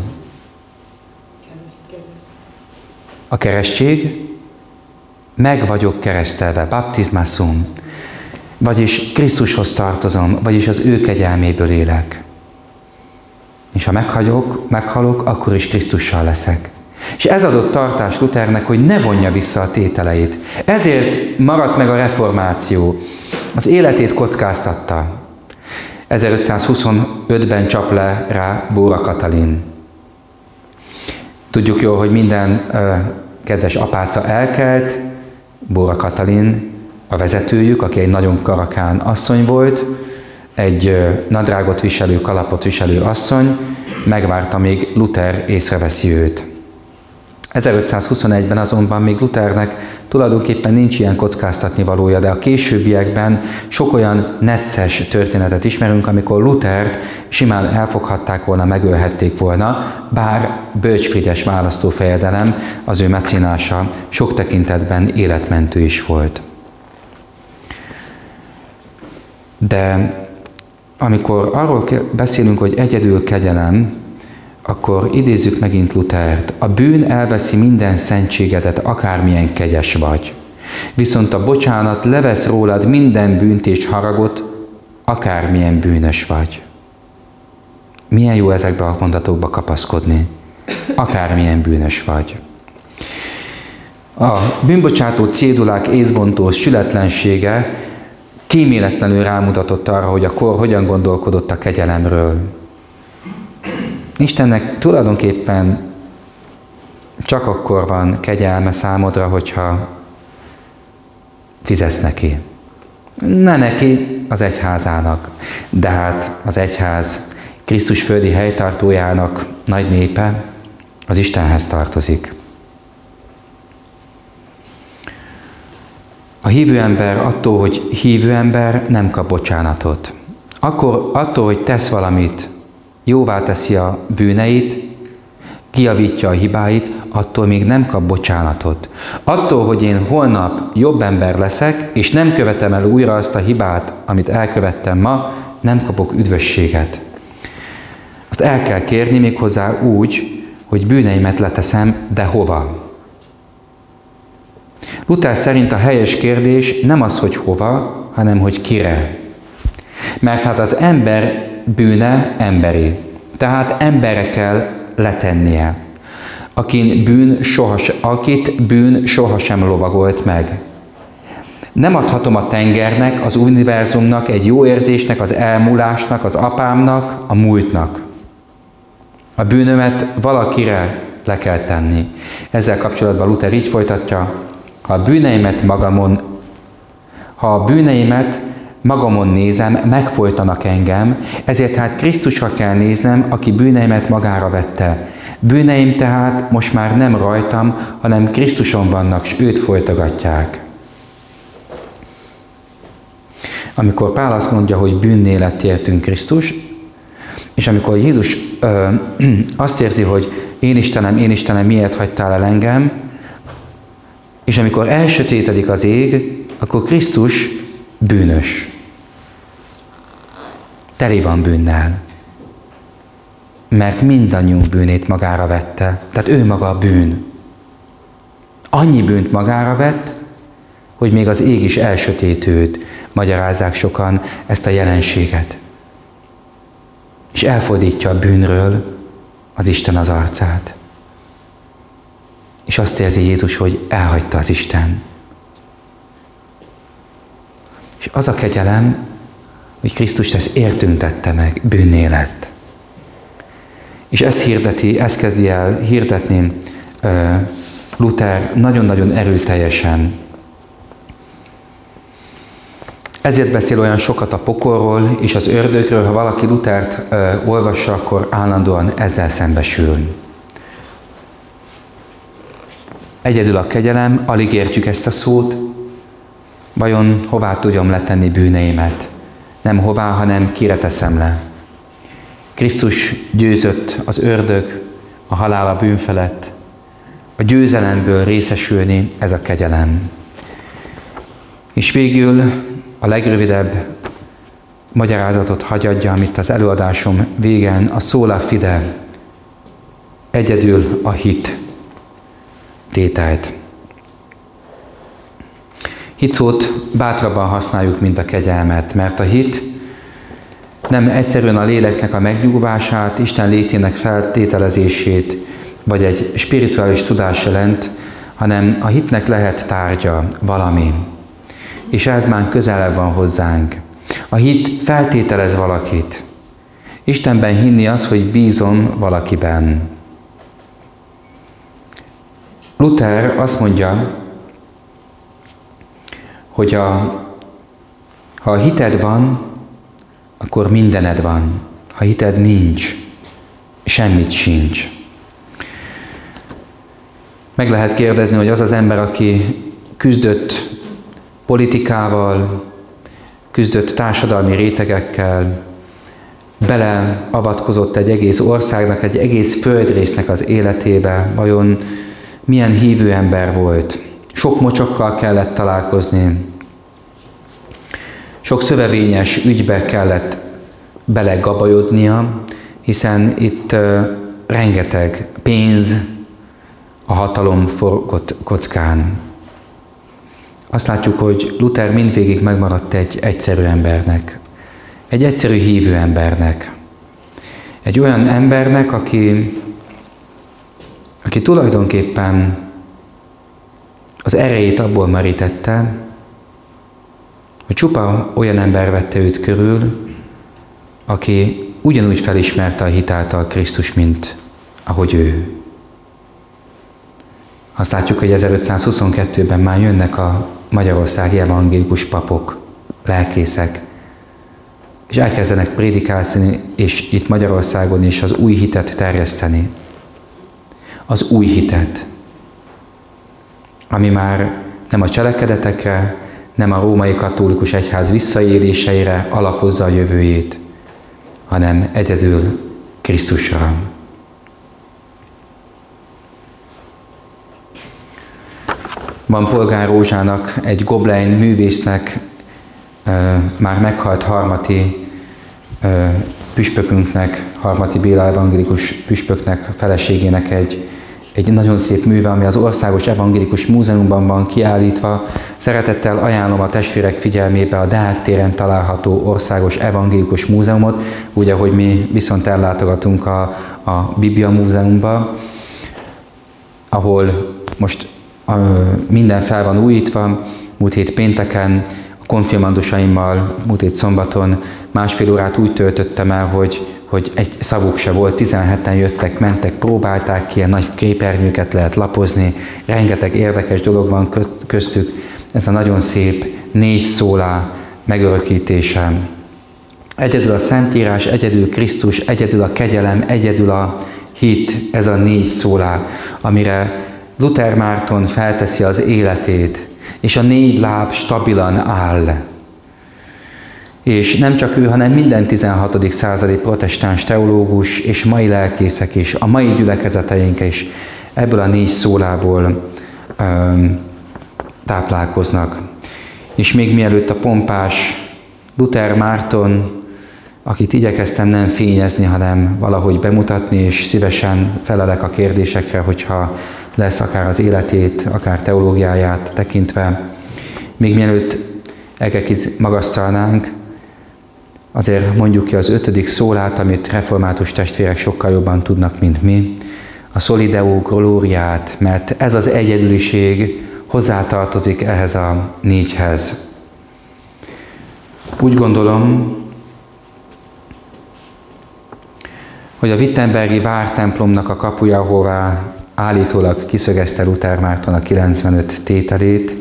A keresztség, meg vagyok keresztelve, baptisma sum. Vagyis Krisztushoz tartozom, vagyis az ő kegyelméből élek. És ha meghalok, akkor is Krisztussal leszek. És ez adott tartást Luthernek, hogy ne vonja vissza a tételeit. Ezért maradt meg a reformáció. Az életét kockáztatta. 1525-ben csap le rá Bóra Katalin. Tudjuk jól, hogy minden kedves apáca elkelt, Bóra Katalin a vezetőjük, aki egy nagyon karakán asszony volt, egy nadrágot viselő, kalapot viselő asszony, megvárta, még Luther észreveszi őt. 1521-ben azonban még Luthernek tulajdonképpen nincs ilyen kockáztatni valója, de a későbbiekben sok olyan necces történetet ismerünk, amikor Luthert simán elfoghatták volna, megölhették volna, bár Bölcs Frigyes választófejedelem, az ő mecénása sok tekintetben életmentő is volt. De amikor arról beszélünk, hogy egyedül kegyelem, akkor idézzük megint Luthert. A bűn elveszi minden szentségedet, akármilyen kegyes vagy. Viszont a bocsánat levesz rólad minden bűnt és haragot, akármilyen bűnös vagy. Milyen jó ezekbe a mondatokba kapaszkodni. Akármilyen bűnös vagy. A bűnbocsátó cédulák észbontó sületlensége kíméletlenül rámutatott arra, hogy a kor hogyan gondolkodott a kegyelemről. Istennek tulajdonképpen csak akkor van kegyelme számodra, hogyha fizetsz neki. Ne neki, az egyházának. De hát az egyház Krisztus földi helytartójának nagy népe az Istenhez tartozik. A hívő ember attól, hogy hívő ember, nem kap bocsánatot. Akkor attól, hogy tesz valamit, jóvá teszi a bűneit, kijavítja a hibáit, attól még nem kap bocsánatot. Attól, hogy én holnap jobb ember leszek, és nem követem el újra azt a hibát, amit elkövettem ma, nem kapok üdvösséget. Azt el kell kérni méghozzá úgy, hogy bűneimet leteszem, de hova? Luther szerint a helyes kérdés nem az, hogy hova, hanem hogy kire. Mert hát az ember bűne emberi. Tehát emberre kell letennie, akit bűn sohasem lovagolt meg. Nem adhatom a tengernek, az univerzumnak, egy jó érzésnek, az elmúlásnak, az apámnak, a múltnak. A bűnömet valakire le kell tenni. Ezzel kapcsolatban Luther így folytatja, ha a bűneimet magamon nézem, megfojtanak engem, ezért hát Krisztusra kell néznem, aki bűneimet magára vette. Bűneim tehát most már nem rajtam, hanem Krisztuson vannak, s őt folytogatják. Amikor Pál azt mondja, hogy bűnné lett értünk Krisztus, és amikor Jézus azt érzi, hogy én Istenem, miért hagytál el engem, és amikor elsötétedik az ég, akkor Krisztus bűnös. Teli van bűnnel. Mert mindannyiunk bűnét magára vette. Tehát ő maga a bűn. Annyi bűnt magára vett, hogy még az ég is elsötétült, magyarázzák sokan ezt a jelenséget. És elfordítja a bűnről az Isten az arcát. És azt érzi Jézus, hogy elhagyta az Isten. És az a kegyelem, hogy Krisztus ezt értünk tette meg, bűnné lett. És ezt kezdi el hirdetni Luther nagyon-nagyon erőteljesen. Ezért beszél olyan sokat a pokolról és az ördögről, ha valaki Luthert olvassa, akkor állandóan ezzel szembesül. Egyedül a kegyelem, alig értjük ezt a szót, vajon hová tudjam letenni bűneimet? Nem hová, hanem kire teszem le. Krisztus győzött az ördög, a halál a bűn felett. A győzelemből részesülni, ez a kegyelem. És végül a legrövidebb magyarázatot hagyadja, amit az előadásom végén, a sola fide, egyedül a hit tételt. Hitszót bátrabban használjuk, mint a kegyelmet, mert a hit nem egyszerűen a léleknek a megnyugvását, Isten létének feltételezését, vagy egy spirituális tudás jelent, hanem a hitnek lehet tárgya, valami. És ez már közelebb van hozzánk. A hit feltételez valakit. Istenben hinni az, hogy bízom valakiben. Luther azt mondja, hogy ha a hited van, akkor mindened van. Ha hited nincs, semmit sincs. Meg lehet kérdezni, hogy az az ember, aki küzdött politikával, küzdött társadalmi rétegekkel, beleavatkozott egy egész országnak, egy egész földrésznek az életébe, vajon milyen hívő ember volt. Sok mocsokkal kellett találkozni, sok szövevényes ügybe kellett belegabajodnia, hiszen itt rengeteg pénz, a hatalom forgott kockán. Azt látjuk, hogy Luther mindvégig megmaradt egy egyszerű embernek, egy egyszerű hívő embernek, egy olyan embernek, aki tulajdonképpen az erejét abból merítette, hogy csupa olyan ember vette őt körül, aki ugyanúgy felismerte a hit által Krisztus, mint ahogy ő. Azt látjuk, hogy 1522-ben már jönnek a magyarországi evangélikus papok, lelkészek, és elkezdenek prédikálni, és itt Magyarországon is az új hitet terjeszteni. Az új hitet, ami már nem a cselekedetekre, nem a római katolikus egyház visszaéléseire alapozza a jövőjét, hanem egyedül Krisztusra. Van Polgár Rózsának, egy Goblein művésznek, már meghalt Harmati püspökünknek, Harmati Béla evangélikus püspöknek, feleségének egy nagyon szép műve, ami az Országos Evangélikus Múzeumban van kiállítva. Szeretettel ajánlom a testvérek figyelmébe a Deák téren található Országos Evangélikus Múzeumot, úgy, ahogy mi viszont ellátogatunk a Biblia Múzeumba, ahol most minden fel van újítva. Múlt hét pénteken a konfirmandusaimmal, múlt hét szombaton 1,5 órát úgy töltöttem el, hogy egy szavuk se volt, 17-en jöttek, mentek, próbálták ki, ilyen nagy képernyőket lehet lapozni, rengeteg érdekes dolog van köztük. Ez a nagyon szép 4 szólá megörökítése. Egyedül a Szentírás, egyedül Krisztus, egyedül a kegyelem, egyedül a hit, ez a 4 szólá, amire Luther Márton felteszi az életét, és a 4 láb stabilan áll. És nem csak ő, hanem minden 16. századi protestáns teológus és mai lelkészek is, a mai gyülekezeteink is ebből a 4 szólából táplálkoznak. És még mielőtt a pompás Luther Márton, akit igyekeztem nem fényezni, hanem valahogy bemutatni, és szívesen felelek a kérdésekre, hogyha lesz akár az életét, akár teológiáját tekintve. Még mielőtt elkezdjük magasztalnánk, azért mondjuk ki az 5. szólát, amit református testvérek sokkal jobban tudnak, mint mi, a Soli Deo Gloriát, mert ez az egyedüliség hozzátartozik ehhez a 4-hez. Úgy gondolom, hogy a wittenbergi vártemplomnak a kapuja, ahová állítólag kiszögezte Luther Márton a 95 tételét,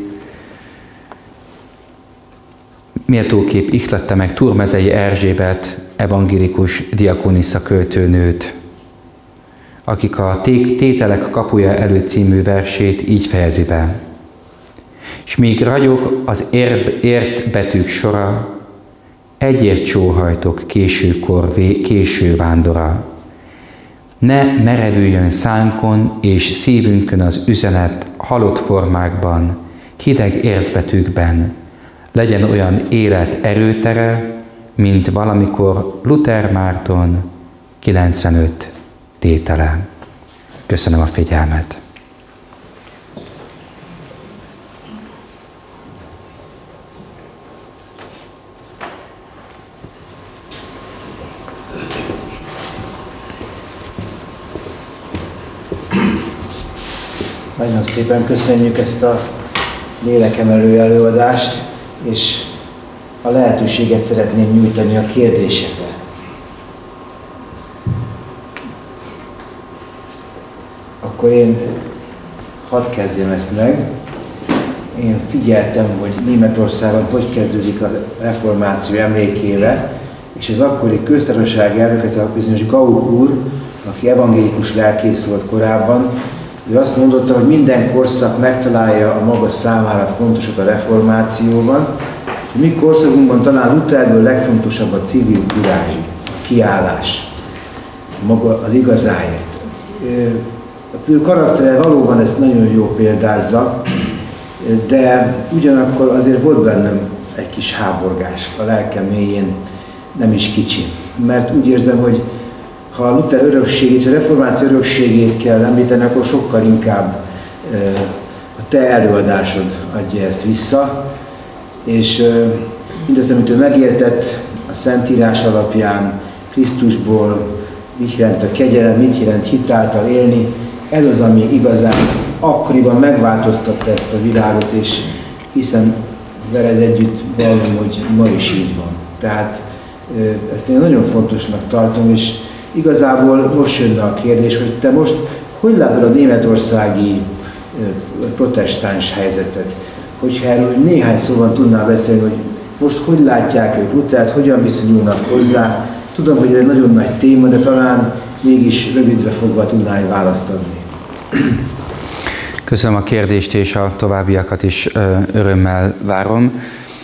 méltóképp ihlette meg Turmezei Erzsébet evangélikus diakonissza költőnőt, akik a Tételek kapuja előtt című versét így fejezi be. S míg ragyog az ércbetűk sora, egyért sóhajtok késő vándora. Ne merevüljön szánkon és szívünkön az üzenet halott formákban, hideg ércbetűkben, legyen olyan élet erőtere, mint valamikor Luther Márton 95 tétele. Köszönöm a figyelmet! Nagyon szépen köszönjük ezt a lélekemelő előadást, és a lehetőséget szeretném nyújtani a kérdésekre. Akkor én hadd kezdjem ezt meg. Én figyeltem, hogy Németországban hogy kezdődik a reformáció emlékével, és az akkori köztársasági elnök, ez a bizonyos Gauck úr, aki evangélikus lelkész volt korábban, ő azt mondotta, hogy minden korszak megtalálja a maga számára fontosat a reformációban, és mi korszakunkban talán Lutherből legfontosabb a civil kurázsi, a kiállás, maga az igazáért. A ő karaktere valóban ezt nagyon jól példázza, de ugyanakkor azért volt bennem egy kis háborgás a lelkem mélyén, nem is kicsi. Mert úgy érzem, hogy ha a Luther örökségét, a reformáció örökségét kell említeni, akkor sokkal inkább a te előadásod adja ezt vissza, és mindezt, amit ő megértett a Szentírás alapján, Krisztusból, mit jelent a kegyelem, mit jelent hit által élni, ez az, ami igazán akkoriban megváltoztatta ezt a világot, és hiszem veled együtt vallom, hogy ma is így van. Tehát ezt én nagyon fontosnak tartom, és igazából most jönne a kérdés, hogy te most hogy látod a németországi protestáns helyzetet? hogyha erről néhány szóban tudnál beszélni, hogy most hogy látják ők Luthert, hogyan viszonyulnak hozzá. Tudom, hogy ez egy nagyon nagy téma, de talán mégis rövidre fogva tudnál egy választ adni. Köszönöm a kérdést, és a továbbiakat is örömmel várom.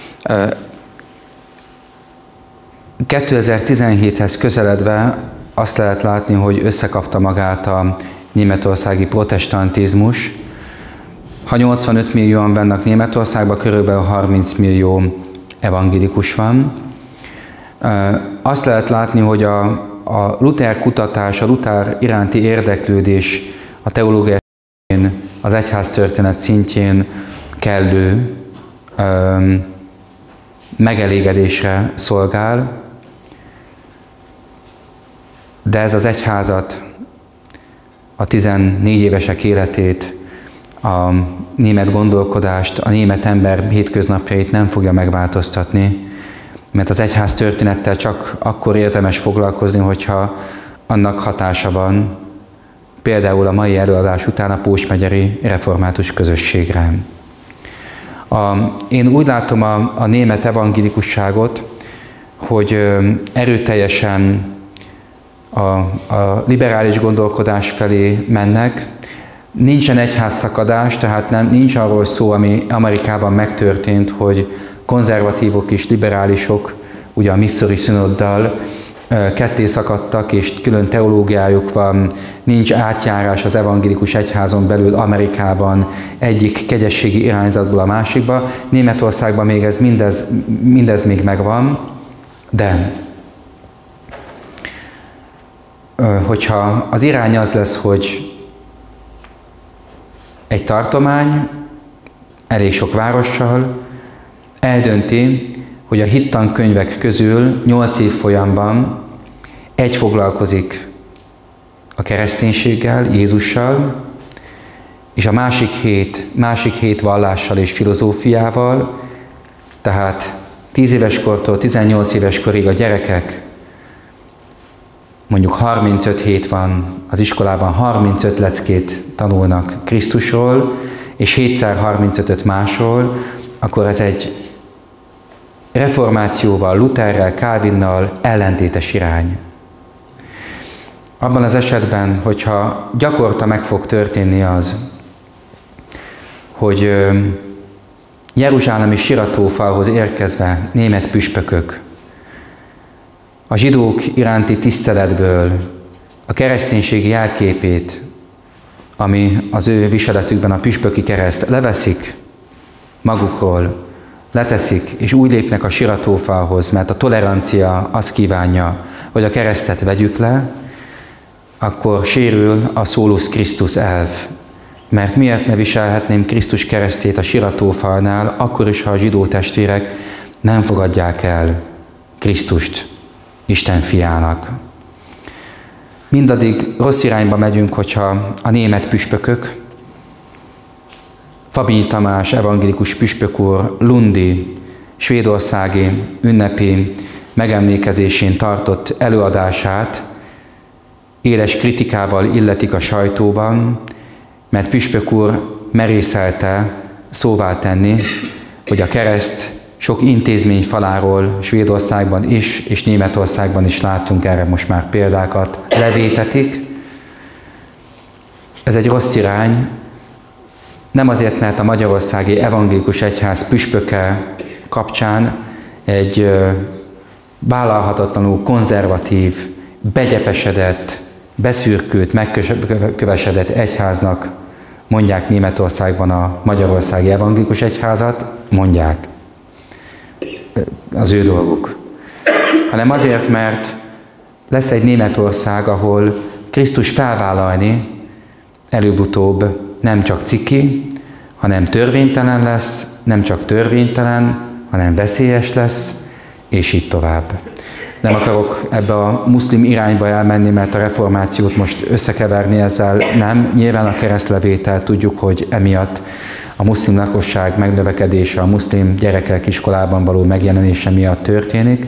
2017-hez közeledve azt lehet látni, hogy összekapta magát a németországi protestantizmus. Ha 85 millióan vannak Németországban, körülbelül 30 millió evangélikus van. Azt lehet látni, hogy a Luther kutatás, a Luther iránti érdeklődés a teológia szintjén, az egyháztörténet szintjén kellő megelégedésre szolgál, de ez az egyházat, a 14 évesek életét, a német gondolkodást, a német ember hétköznapjait nem fogja megváltoztatni, mert az egyház történettel csak akkor érdemes foglalkozni, hogyha annak hatása van, például a mai előadás után a Pósmegyeri Református Közösségre. Én úgy látom a német evangélikusságot, hogy erőteljesen a liberális gondolkodás felé mennek. Nincsen egyházszakadás, tehát nincs arról szó, ami Amerikában megtörtént, hogy konzervatívok és liberálisok, ugye a Missouri Synoddal ketté szakadtak, és külön teológiájuk van, nincs átjárás az evangélikus egyházon belül Amerikában egyik kegyességi irányzatból a másikba. Németországban még mindez még megvan, de hogyha az irány az lesz, hogy egy tartomány elég sok várossal eldönti, hogy a hittankönyvek közül 8 évfolyamban egy foglalkozik a kereszténységgel, Jézussal, és a másik hét vallással és filozófiával, tehát 10 éves kortól 18 éves korig a gyerekek, mondjuk 35 hét van az iskolában, 35 leckét tanulnak Krisztusról, és 7x35-öt másról, akkor ez egy reformációval, Lutherrel, Calvinnal ellentétes irány. Abban az esetben, hogyha gyakorta meg fog történni az, hogy jeruzsálemi siratófalhoz érkezve német püspökök a zsidók iránti tiszteletből a kereszténységi jelképét, ami az ő viseletükben a püspöki kereszt, leveszik magukról, leteszik, és úgy lépnek a siratófalhoz, mert a tolerancia azt kívánja, hogy a keresztet vegyük le, akkor sérül a Solus Christus elv. Mert miért ne viselhetném Krisztus keresztét a siratófalnál, akkor is, ha a zsidó testvérek nem fogadják el Krisztust Isten fiának. Mindaddig rossz irányba megyünk, hogyha a német püspökök, Fabinyi Tamás evangélikus püspök úr lundi, svédországi ünnepi megemlékezésén tartott előadását éles kritikával illetik a sajtóban, mert püspök úr merészelte szóvá tenni, hogy a kereszt sok intézmény faláról Svédországban is, és Németországban is látunk erre most már példákat, levétetik. Ez egy rossz irány, nem azért, mert a Magyarországi Evangélikus Egyház püspöke kapcsán egy vállalhatatlanul konzervatív, begyepesedett, beszürkült, megkövesedett egyháznak mondják Németországban a Magyarországi Evangélikus Egyházat, mondják. Az ő dolguk. Hanem azért, mert lesz egy Németország, ahol Krisztus felvállalni előbb-utóbb nem csak ciki, hanem törvénytelen lesz, nem csak törvénytelen, hanem veszélyes lesz, és így tovább. Nem akarok ebbe a muszlim irányba elmenni, mert a reformációt most összekeverni ezzel nem. Nyilván a keresztlevétel tudjuk, hogy emiatt a muszlim lakosság megnövekedése, a muszlim gyerekek iskolában való megjelenése miatt történik.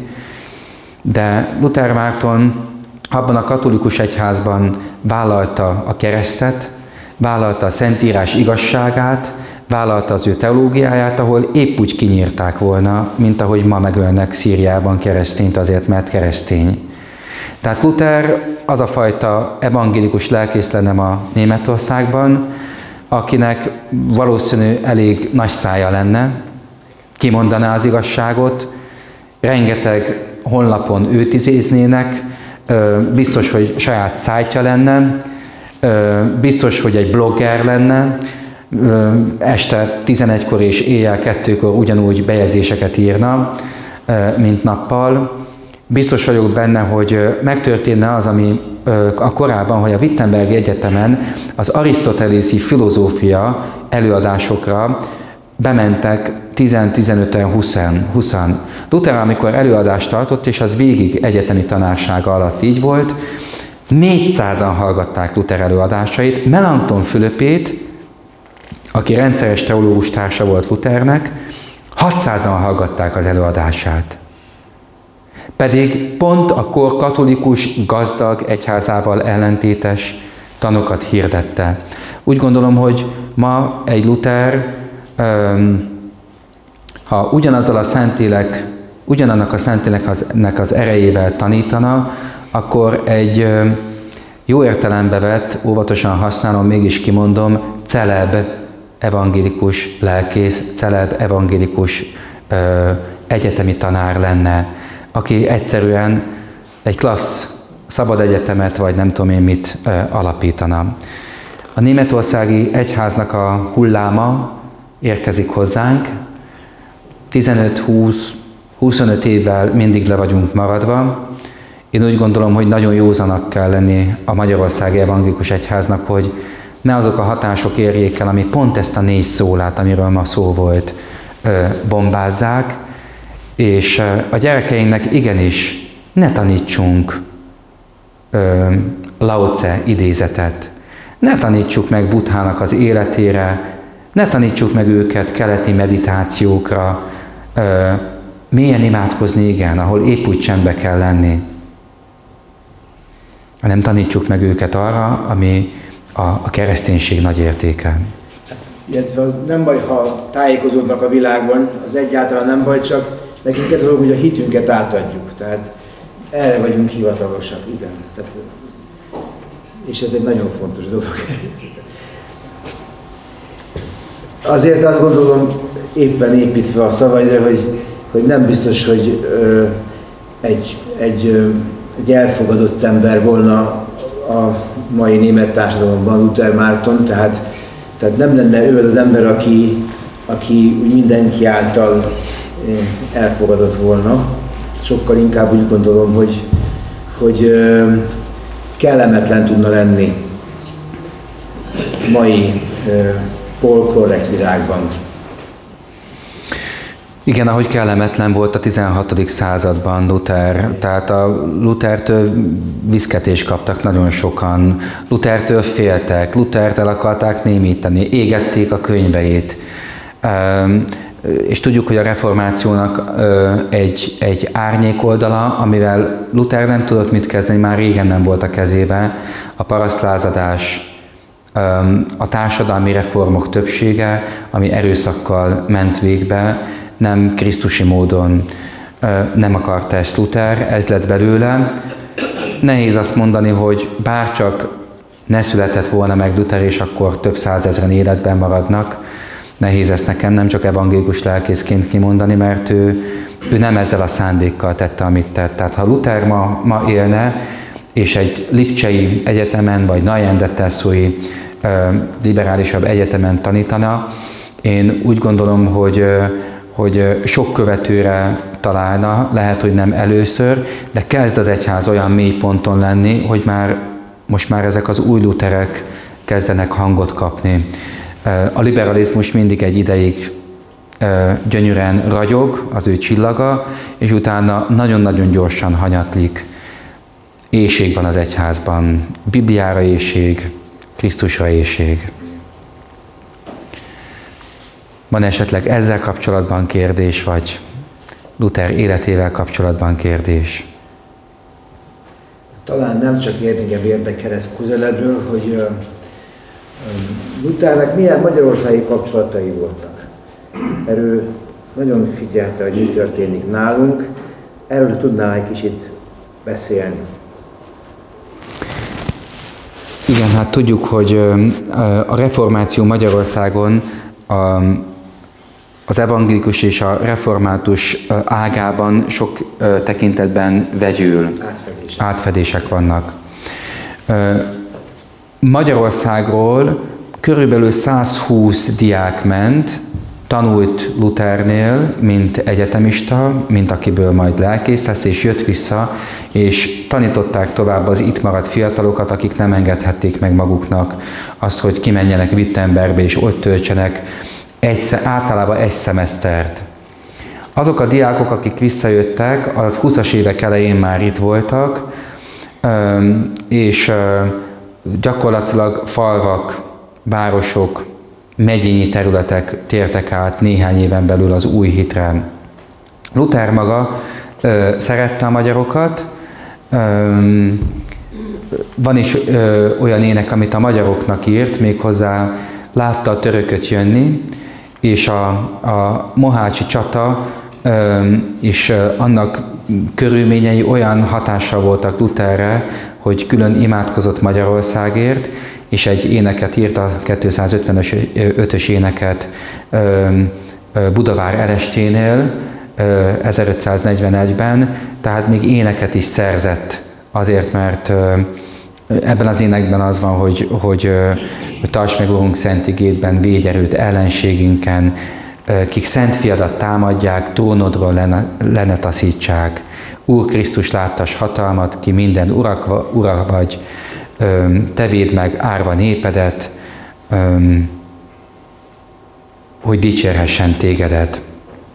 De Luther Márton abban a katolikus egyházban vállalta a keresztet, vállalta a Szentírás igazságát, vállalta az ő teológiáját, ahol épp úgy kinyírták volna, mint ahogy ma megölnek Szíriában keresztényt azért, mert keresztény. Tehát Luther az a fajta evangélikus lelkész lenne ma Németországban, akinek valószínű elég nagy szája lenne, kimondaná az igazságot, rengeteg honlapon őt izéznének, biztos, hogy saját szájtja lenne, biztos, hogy egy blogger lenne, este 11-kor és éjjel 2-kor ugyanúgy bejegyzéseket írna, mint nappal. Biztos vagyok benne, hogy megtörténne az, ami a korábban, hogy a Wittenbergi Egyetemen az arisztotelészi filozófia előadásokra bementek 10-15-en, 20-an. Luther, amikor előadást tartott, és az végig egyetemi tanársága alatt így volt, 400-an hallgatták Luther előadásait, Melanchthon Fülöpét, aki rendszeres teológus társa volt Luthernek, 600-an hallgatták az előadását. Pedig pont a kor katolikus, gazdag egyházával ellentétes tanokat hirdette. Úgy gondolom, hogy ma egy Luther, ha ugyanazzal a Szentlélek, ugyanannak a Szentléleknek az erejével tanítana, akkor egy jó értelembe vett, óvatosan használom, mégis kimondom, celeb evangélikus lelkész, celeb evangélikus egyetemi tanár lenne, aki egyszerűen egy klassz szabad egyetemet, vagy nem tudom én mit alapítana. A németországi egyháznak a hulláma érkezik hozzánk, 15-20-25 évvel mindig le vagyunk maradva. Én úgy gondolom, hogy nagyon józanak kell lenni a Magyarországi Evangélikus Egyháznak, hogy ne azok a hatások érjék el, ami pont ezt a 4 szólát, amiről ma szó volt, bombázzák, és a gyerekeinknek igenis ne tanítsunk Lao Tse idézetet, ne tanítsuk meg Buddhának az életére, ne tanítsuk meg őket keleti meditációkra, mélyen imádkozni, igen, ahol épp úgy csendbe kell lenni, hanem tanítsuk meg őket arra, ami a kereszténység nagy értéke. Illetve az nem baj, ha tájékozódnak a világban, az egyáltalán nem baj, csak nekünk ez a dolog, hogy a hitünket átadjuk. Tehát erre vagyunk hivatalosak, igen. Tehát, és ez egy nagyon fontos dolog. Azért azt gondolom, éppen építve a szavaidra, hogy nem biztos, hogy egy elfogadott ember volna a mai német társadalomban Luther Márton, tehát nem lenne ő az ember, aki úgy mindenki által elfogadott volna. Sokkal inkább úgy gondolom, hogy kellemetlen tudna lenni mai polkorrekt világban. Igen, ahogy kellemetlen volt a 16. században Luther, tehát a Luthertől viszketést kaptak nagyon sokan, Luthertől féltek, Luthert el akarták némítani, égették a könyveit. És tudjuk, hogy a reformációnak egy árnyék oldala, amivel Luther nem tudott mit kezdeni, már régen nem volt a kezébe, a parasztlázadás, a társadalmi reformok többsége, ami erőszakkal ment végbe, nem krisztusi módon nem akarta ezt Luther, ez lett belőle. Nehéz azt mondani, hogy bárcsak ne született volna meg Luther, és akkor több százezren életben maradnak. Nehéz ezt nekem nem csak evangélikus lelkészként kimondani, mert ő nem ezzel a szándékkal tette, amit tett. Tehát ha Luther ma élne, és egy lipcsei egyetemen, vagy Neuendettelsói liberálisabb egyetemen tanítana, én úgy gondolom, hogy sok követőre találna, lehet, hogy nem először, de kezd az egyház olyan mély ponton lenni, hogy most már ezek az új luterek kezdenek hangot kapni. A liberalizmus mindig egy ideig gyönyörűen ragyog, az ő csillaga, és utána nagyon-nagyon gyorsan hanyatlik. Éhség van az egyházban, Bibliára éhség, Krisztusra éhség. Van esetleg ezzel kapcsolatban kérdés, vagy Luther életével kapcsolatban kérdés? Talán nem csak engem érdekel ez közelebbről, hogy Luthernek milyen magyarországi kapcsolatai voltak? Erről nagyon figyelte, hogy mi történik nálunk. Erről tudnál egy kicsit beszélni. Igen, hát tudjuk, hogy a reformáció Magyarországon az evangélikus és a református ágában sok tekintetben vegyül. Átfedések vannak. Magyarországról körülbelül 120 diák ment, tanult Luthernél, mint egyetemista, mint akiből majd lelkész lesz, és jött vissza, és tanították tovább az itt maradt fiatalokat, akik nem engedhették meg maguknak azt, hogy kimenjenek Wittenbergbe, és ott töltsenek általában egy szemesztert. Azok a diákok, akik visszajöttek, az 20-as évek elején már itt voltak, és gyakorlatilag falvak, városok, megyényi területek tértek át néhány éven belül az új hitre. Luther maga szerette a magyarokat. Van is olyan ének, amit a magyaroknak írt, méghozzá látta a törököt jönni, és a mohácsi csata és annak körülményei olyan hatással voltak Lutherre, hogy külön imádkozott Magyarországért, és egy éneket írt, a 255-ös éneket Budavár Elesténél 1541-ben, tehát még éneket is szerzett azért, mert ebben az énekben az van, hogy tarts meg, Urunk, szent igédben, védj erőt ellenségünken, kik szent fiadat támadják, trónodról le ne taszítsák. Úr Krisztus, láttas hatalmat, ki minden ura vagy, te védd meg árva népedet, hogy dicsérhessen tégedet.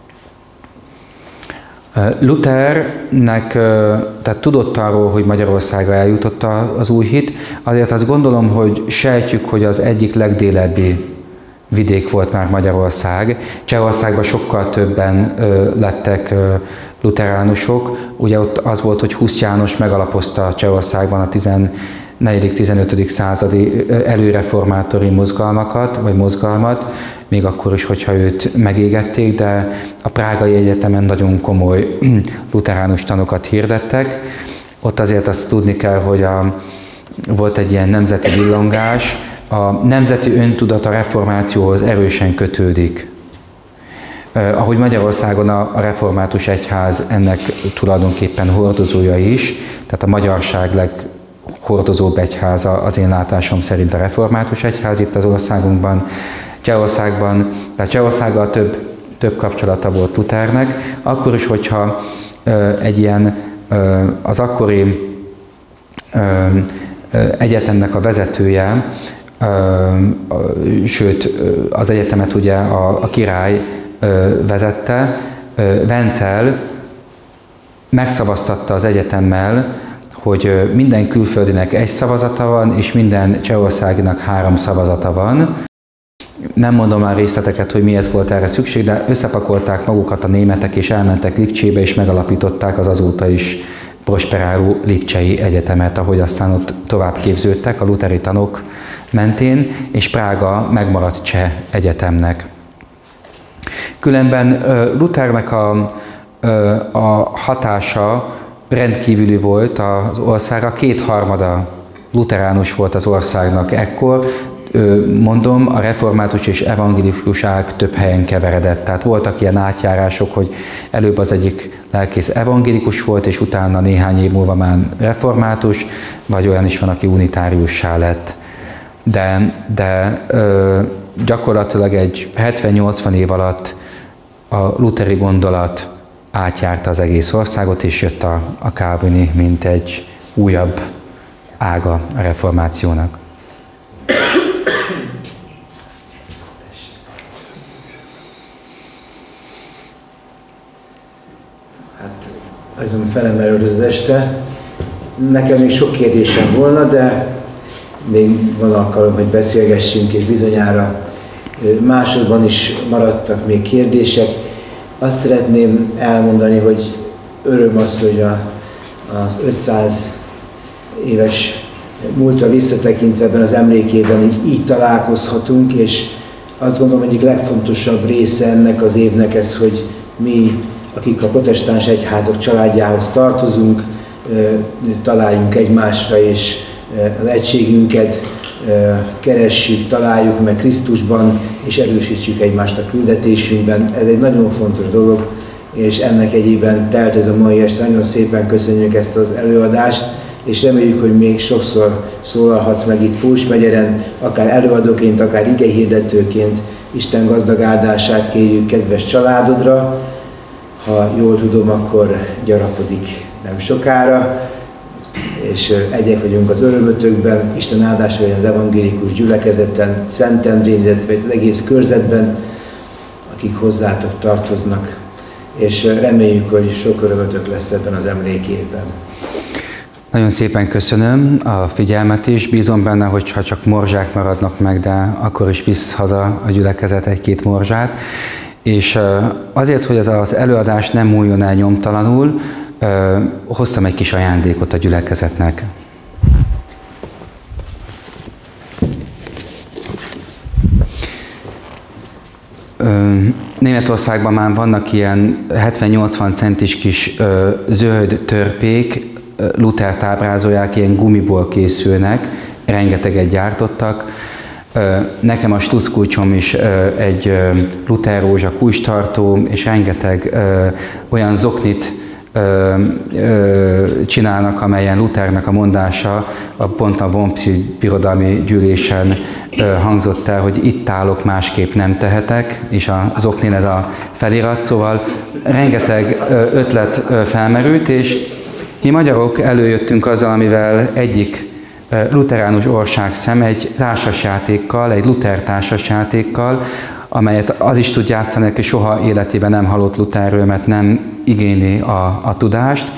Luthernek, tehát tudott arról, hogy Magyarországra eljutott az új hit, azért azt gondolom, hogy sejtjük, hogy az egyik legdélebbi vidék volt már Magyarország. Csehországban sokkal többen lettek luteránusok. Ugye ott az volt, hogy Husz János megalapozta Csehországban a 14.-15. századi előreformátori mozgalmat, még akkor is, hogyha őt megégették, de a Prágai Egyetemen nagyon komoly luteránus tanokat hirdettek. Ott azért azt tudni kell, hogy volt egy ilyen nemzeti villongás, a nemzeti öntudat a reformációhoz erősen kötődik. Ahogy Magyarországon a református egyház ennek tulajdonképpen hordozója is, tehát a magyarság leghordozóbb egyháza az én látásom szerint a református egyház itt az országunkban. Csehországgal több kapcsolata volt Luthernek, akkor is, hogyha egy ilyen az akkori egyetemnek a vezetője, sőt az egyetemet ugye a király vezette, Vencel megszavaztatta az egyetemmel, hogy minden külföldinek egy szavazata van, és minden csehországinak 3 szavazata van. Nem mondom már részleteket, hogy miért volt erre szükség, de összepakolták magukat a németek, és elmentek Lipcsébe, és megalapították az azóta is prosperáló Lipcsei Egyetemet, ahogy aztán ott tovább képződtek a lutheri tanok mentén, és Prága megmaradt cseh egyetemnek. Különben Luthernek a hatása rendkívüli volt az országra, 2/3 luteránus volt az országnak ekkor. Mondom, a református és evangélikus ág több helyen keveredett. Tehát voltak ilyen átjárások, hogy előbb az egyik lelkész evangélikus volt, és utána néhány év múlva már református, vagy olyan is van, aki unitáriussá lett. De gyakorlatilag egy 70-80 év alatt a lutheri gondolat átjárta az egész országot, és jött a kálvini, mint egy újabb ága a reformációnak. Hát nagyon felemelőd az este. Nekem még sok kérdésem volna, de még van alkalom, hogy beszélgessünk, és bizonyára másodban is maradtak még kérdések. Azt szeretném elmondani, hogy öröm az, hogy az 500 éves múltra visszatekintve ebben az emlékében így találkozhatunk, és azt gondolom, egyik legfontosabb része ennek az évnek ez, hogy mi, akik a protestáns egyházak családjához tartozunk, találjunk egymásra, és az egységünket keressük, találjuk meg Krisztusban, és erősítsük egymást a küldetésünkben. Ez egy nagyon fontos dolog, és ennek egyében telt ez a mai este. Nagyon szépen köszönjük ezt az előadást, és reméljük, hogy még sokszor szólalhatsz meg itt Pósmegyeren, akár előadóként, akár igehirdetőként. Isten gazdag áldását kérjük kedves családodra. Ha jól tudom, akkor gyarapodik nem sokára, és egyek vagyunk az örömötökben. Isten áldása legyen az evangélikus gyülekezeten, Szentendrén, illetve az egész körzetben, akik hozzátok tartoznak, és reméljük, hogy sok örömötök lesz ebben az emlékében. Nagyon szépen köszönöm a figyelmet is, bízom benne, hogy ha csak morzsák maradnak meg, de akkor is visz haza a gyülekezet egy-két morzsát. És azért, hogy ez az előadás nem múljon el nyomtalanul, hoztam egy kis ajándékot a gyülekezetnek. Németországban már vannak ilyen 70-80 centis kis zöld törpék, Luthert ábrázolják, ilyen gumiból készülnek, rengeteget gyártottak. Nekem a stuszkulcsom is egy Luther rózsa kulcstartó, és rengeteg olyan zoknit csinálnak, amelyen Luthernek a mondása pont a Wormsi birodalmi gyűlésen hangzott el, hogy itt állok, másképp nem tehetek, és a zoknin ez a felirat, szóval rengeteg ötlet felmerült, és mi magyarok előjöttünk azzal, amivel egyik lutheránus országszem egy társasjátékkal, egy Luther társasjátékkal, amelyet az is tud játszani, aki soha életében nem hallott Lutherről, mert nem igényli a tudást.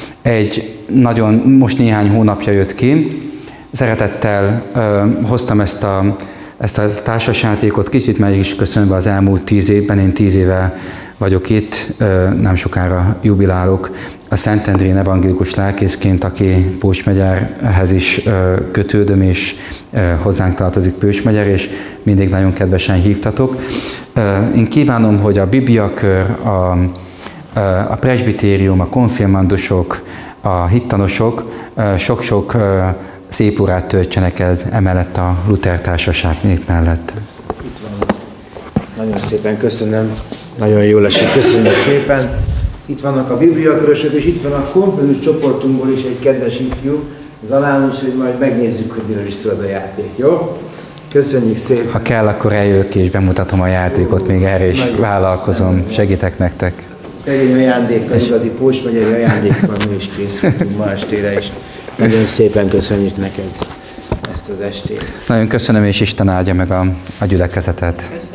Most néhány hónapja jött ki. Szeretettel hoztam ezt a társasjátékot, kicsit meg is köszönve az elmúlt 10 évben, én 10 éve vagyok itt, nem sokára jubilálok a Szentendrén evangélikus lelkészként, aki Pósmegyerhez is kötődöm, és hozzánk tartozik Pósmegyer, és mindig nagyon kedvesen hívtatok. Én kívánom, hogy a bibliakör, a presbitérium, a konfirmandusok, a hittanosok sok-sok szép órát töltsenek emellett a Luther Társaság nép mellett. Itt van. Nagyon szépen köszönöm. Nagyon jól esik, köszönjük szépen. Itt vannak a bibliakörösök, és itt van a konfirmandus csoportunkból is egy kedves ifjú, Zalán, úgyhogy majd megnézzük, hogy miről is szól a játék, jó? Köszönjük szépen. Ha kell, akkor eljövök és bemutatom a játékot, még erre is vállalkozom, segítek nektek. Szegény ajándékkal, igazi Pósmegyeri ajándékkal mi is készültünk ma estére is. Nagyon szépen köszönjük neked ezt az estét. Nagyon köszönöm, és Isten áldja meg a gyülekezetet.